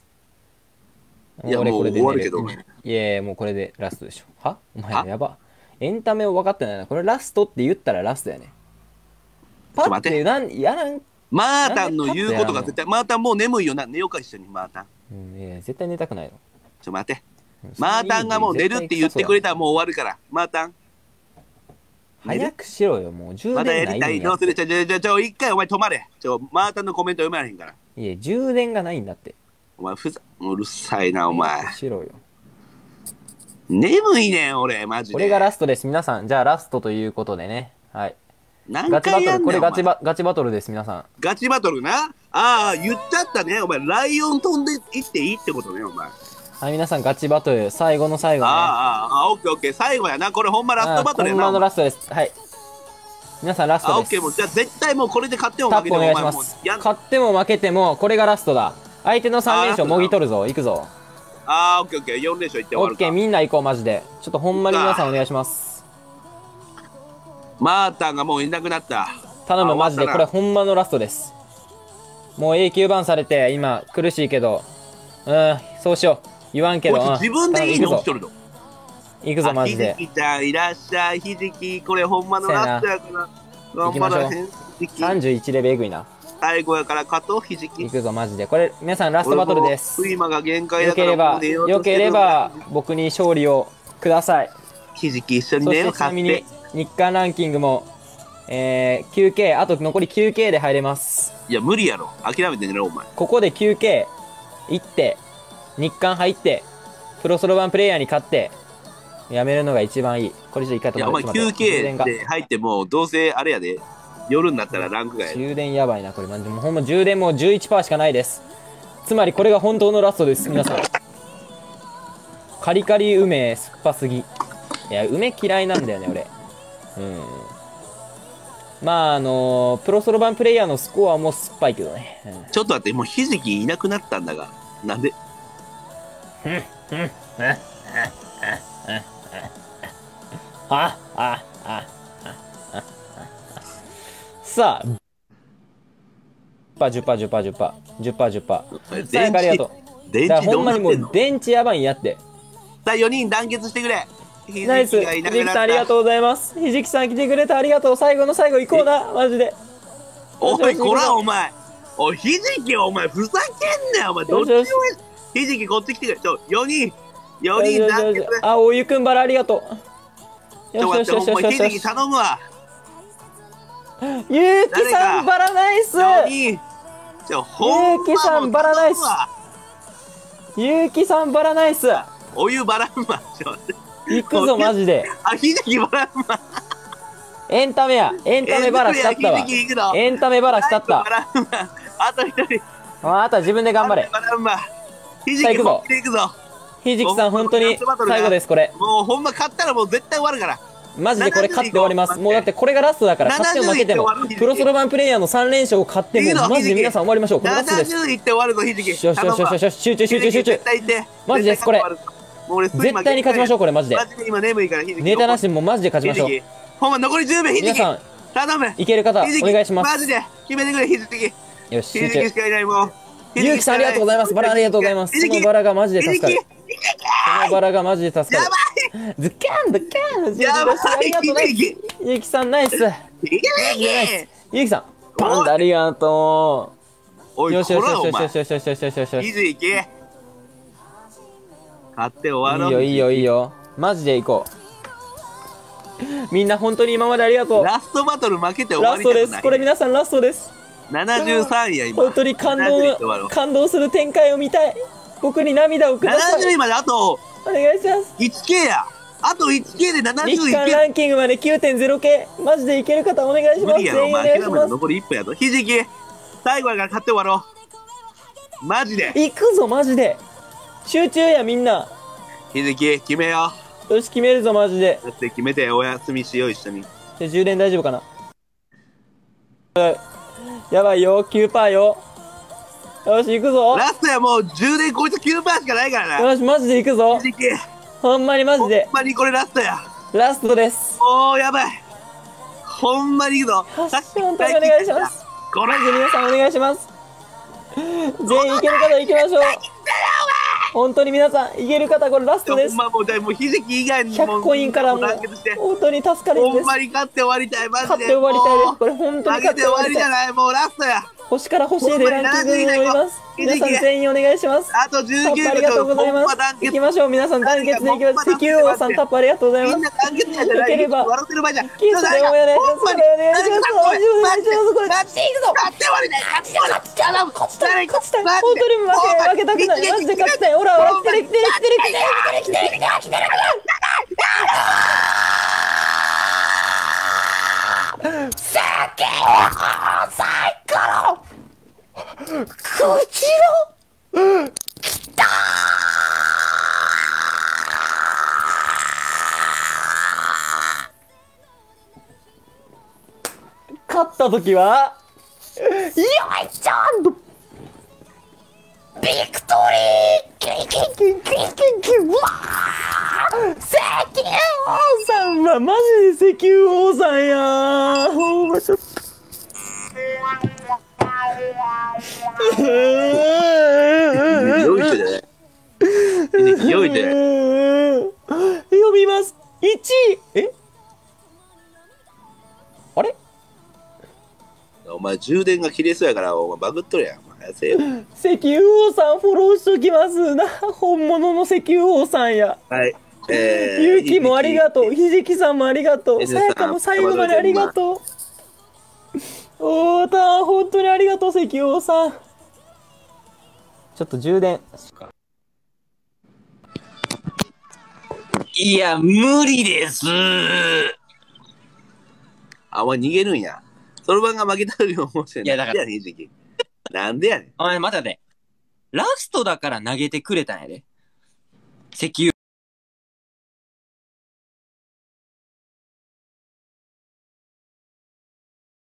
いや、もう終わるけど。 いやいや、もうこれでラストでしょ。はお前やば。エンタメを分かってないな。これラストって言ったらラストやね。 ちょっと待って。 やらん。 マータンの言うことが絶対、マータンもう眠いよな。寝ようか一緒に、マータン。 いや、絶対寝たくないの。 ちょ、待って。マータンがもう寝るって言ってくれたらもう終わるから。マータン。 早くしろよ、もう充電まだないんや。 やりたいのそれ、一回お前止まれ。マータンのコメント読められへんから。 いや、充電がないんだって。 お前、うるさいな、お前。 しろよ。 眠いねん、俺、マジで。 これがラストです。皆さん、じゃあラストということでね。はい。 ガチバトル、 これガチバトルです、皆さん。 ガチバトルな。ああ、言っちゃったね。お前、ライオン飛んでいっていいってことね、お前。 はい、皆さん、ガチバトル、最後の最後ね。 オッケーオッケー。最後やな。これほんまラストバトルやな。 ほんまのラストです。はい。皆さん、ラストです。 オッケー、もう、じゃあ絶対もうこれで勝ってもタッ負けてもプお願いします。勝っても負けても、これがラストだ。相手の3連勝もぎ取るぞ。いくぞ。 オッケーオッケー。4連勝いって終わるか。 オッケー、みんな行こう、マジで。ちょっとほんまに皆さんお願いします。 マータンがもういなくなった。 頼む、マジで。これほんまのラストです。もう永久バンされて、今、苦しいけど。そうしよう。言わんけど。 自分でいいの起きとるの。 行くぞ、マジで。 ひじきちゃん、いらっしゃい。ひじき、これほんまのラストやから。 行きましょう。31レベルえぐいな。 最後やから勝とう、ひじき。 行くぞ、マジで。これ、皆さんラストバトルです。よければ、僕に勝利をください。 ひじき一緒にね。 そしてちなみに、日韓ランキングも、9K、あと残り 9K で入れます。 いや、無理やろ。諦めて寝ろ、お前。 ここで 9K 行って、日韓入って、プロソロ版プレイヤーに勝って、やめるのが一番いい。これじゃ一回止まる。 いや、お前 9K で入っても、どうせあれやで、夜になったらランクがやる。 充電やばいな、これ。マジで。もうほんま充電も 11% しかないです。つまりこれが本当のラストです、皆さん。カリカリ梅、酸っぱすぎ。いや、梅嫌いなんだよね、俺。まあ、プロソロ版プレイヤーのスコアも酸っぱいけどね。 ちょっと待って、もうひじきいなくなったんだが。なんでさあ、10%。さやかありがとう。 電池だからほんまにもどうなってんの？ う電池やばいんやって。 さあ、4人団結してくれ。 ナイス。ひじきさんありがとうございます。ひじきさん来てくれてありがとう。最後の最後行こうな、マジで。 おい、こら、お前。おい、ひじき、お前、ふざけんなよ、お前。どっちでもいい。ひじき、こっち来てくれ。4人団結。 あ、おゆくんばらありがとう。 待って、ほんま、ひじき頼むわ。 ゆうきさんバラナイス。 ゆうきさんバラナイス。 ゆうきさんバラナイス。 お湯バランマ。 行くぞマジで。 あ、ひじきバランマ。 エンタメや。エンタメバラしたったわ。エンタメバラしたった。 あと一人。 あとは自分で頑張れ。 バランマ。ひじき行くぞ。 ひじきさん本当に最後ですこれ。 もうほんま勝ったらもう絶対終わるから。 マジでこれ勝って終わります。もうだってこれがラストだから、勝っても負けてもプロソロバンプレイヤーの3連勝を勝ってもマジで皆さん終わりましょう。これラストです。 70いって終わるぞひじき。 よしよしよしよし、集中。マジですこれ。絶対に勝ちましょうこれマジで。 今眠いからひじき。 ネタなしでもうマジで勝ちましょう。 ほんま残り10秒ひじき。皆さん頼む。 いける方お願いします。 マジで決めてくれひじき。 よし集中。 しかいないもう。 ゆうきさんありがとうございます。バラありがとうございます。そのバラがマジで助かる。そのバラがマジで助かる。ズキャンズキャン。 やばい。 ありがとうナイス。ゆうきさんナイス。ゆうきさんパンダありがとう。よしよしよしよしよしよしよしよしよしよし。 ひじき。勝って終わろう。 いいよ。マジで行こう。みんな本当に今までありがとう。 ラストバトル負けて終わりたくない。 ラストです。これ皆さんラストです。 73位や今。 本当に感動する展開を見たい。僕に涙をください。 70位まであとお願いします。 1K や。あと 1K で70位日韓ランキングまで 9.0K。マジでいける方お願いします。 無理やろお前。残り1分やと。ひじき最後やから勝って終わろう。マジで行くぞマジで。集中やみんな。 ひじき決めよう。よし決めるぞマジで。 だって決めてお休みしよう一緒に。 で充電大丈夫かな。やばいよ 9% よ。よし行くぞ。 ラストや。もう充電こいつ 9% しかないからな。 よしマジで行くぞ。ほんまにマジで。 ほんまにこれラストや。 ラストです。 おーやばい。ほんまに行くぞ。 本当にお願いします。マジで皆さんお願いします。全員行ける方行きましょう。本当に皆さん行ける方これラストです。 ほんまもうひじき以外にも 100コインからも本当に助かるんです。 ほんまに勝って終わりたい。マジで勝って終わりたいです。これ本当に勝って終わりたい。 じゃない。もうラストや。 星から星へでランキングに乗ります。皆さん全員お願いします。 あと19秒。 ありがとうございます。行きましょう。皆さん団結でいきます。石油王さんタップありがとうございます。 みんな団結やじゃない。 よければ笑ってる場合じゃん。 キスでもやね。それお願いします。お願いします。これ勝っていくぞ。 勝って終わりだよ。勝ちたい。 本当に負けたくない。マジで勝ちたい。ほら来てる。酒をサイコロこちらきた勝った時はよいちゃんとビクトリーうわ石油王さんはマジで石油王さんやほんまちょっとよいしょだね。よいで。 読みます。1位。あれお前充電が切れそうやからお前バグっとるやん。 石油王さんフォローしときますな。本物の石油王さんや。 はい。 ゆうきもありがとう。ひじきさんもありがとう。さやかも最後までありがとう。おーたー本当にありがとう石油王さん。ちょっと充電。 いや無理です。 あ、お前逃げるんや。そろばんが負けたように思ってんの。 いやだからなんでやねん。 お前待て待て。ラストだから投げてくれたんやで。石油。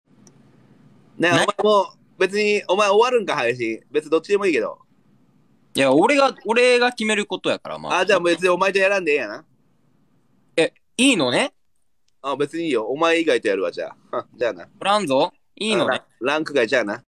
ねえ、お前もう別にお前終わるんか配信。別にどっちでもいいけど。 いいや、俺が決めることやから、まあ。 あ、じゃあ別にお前とやらんでええやな。 いいのね？ あ、別にいいよ。お前以外とやるわ、じゃあ。じゃあな。 おらんぞ。いいのね？ ランク外じゃあな。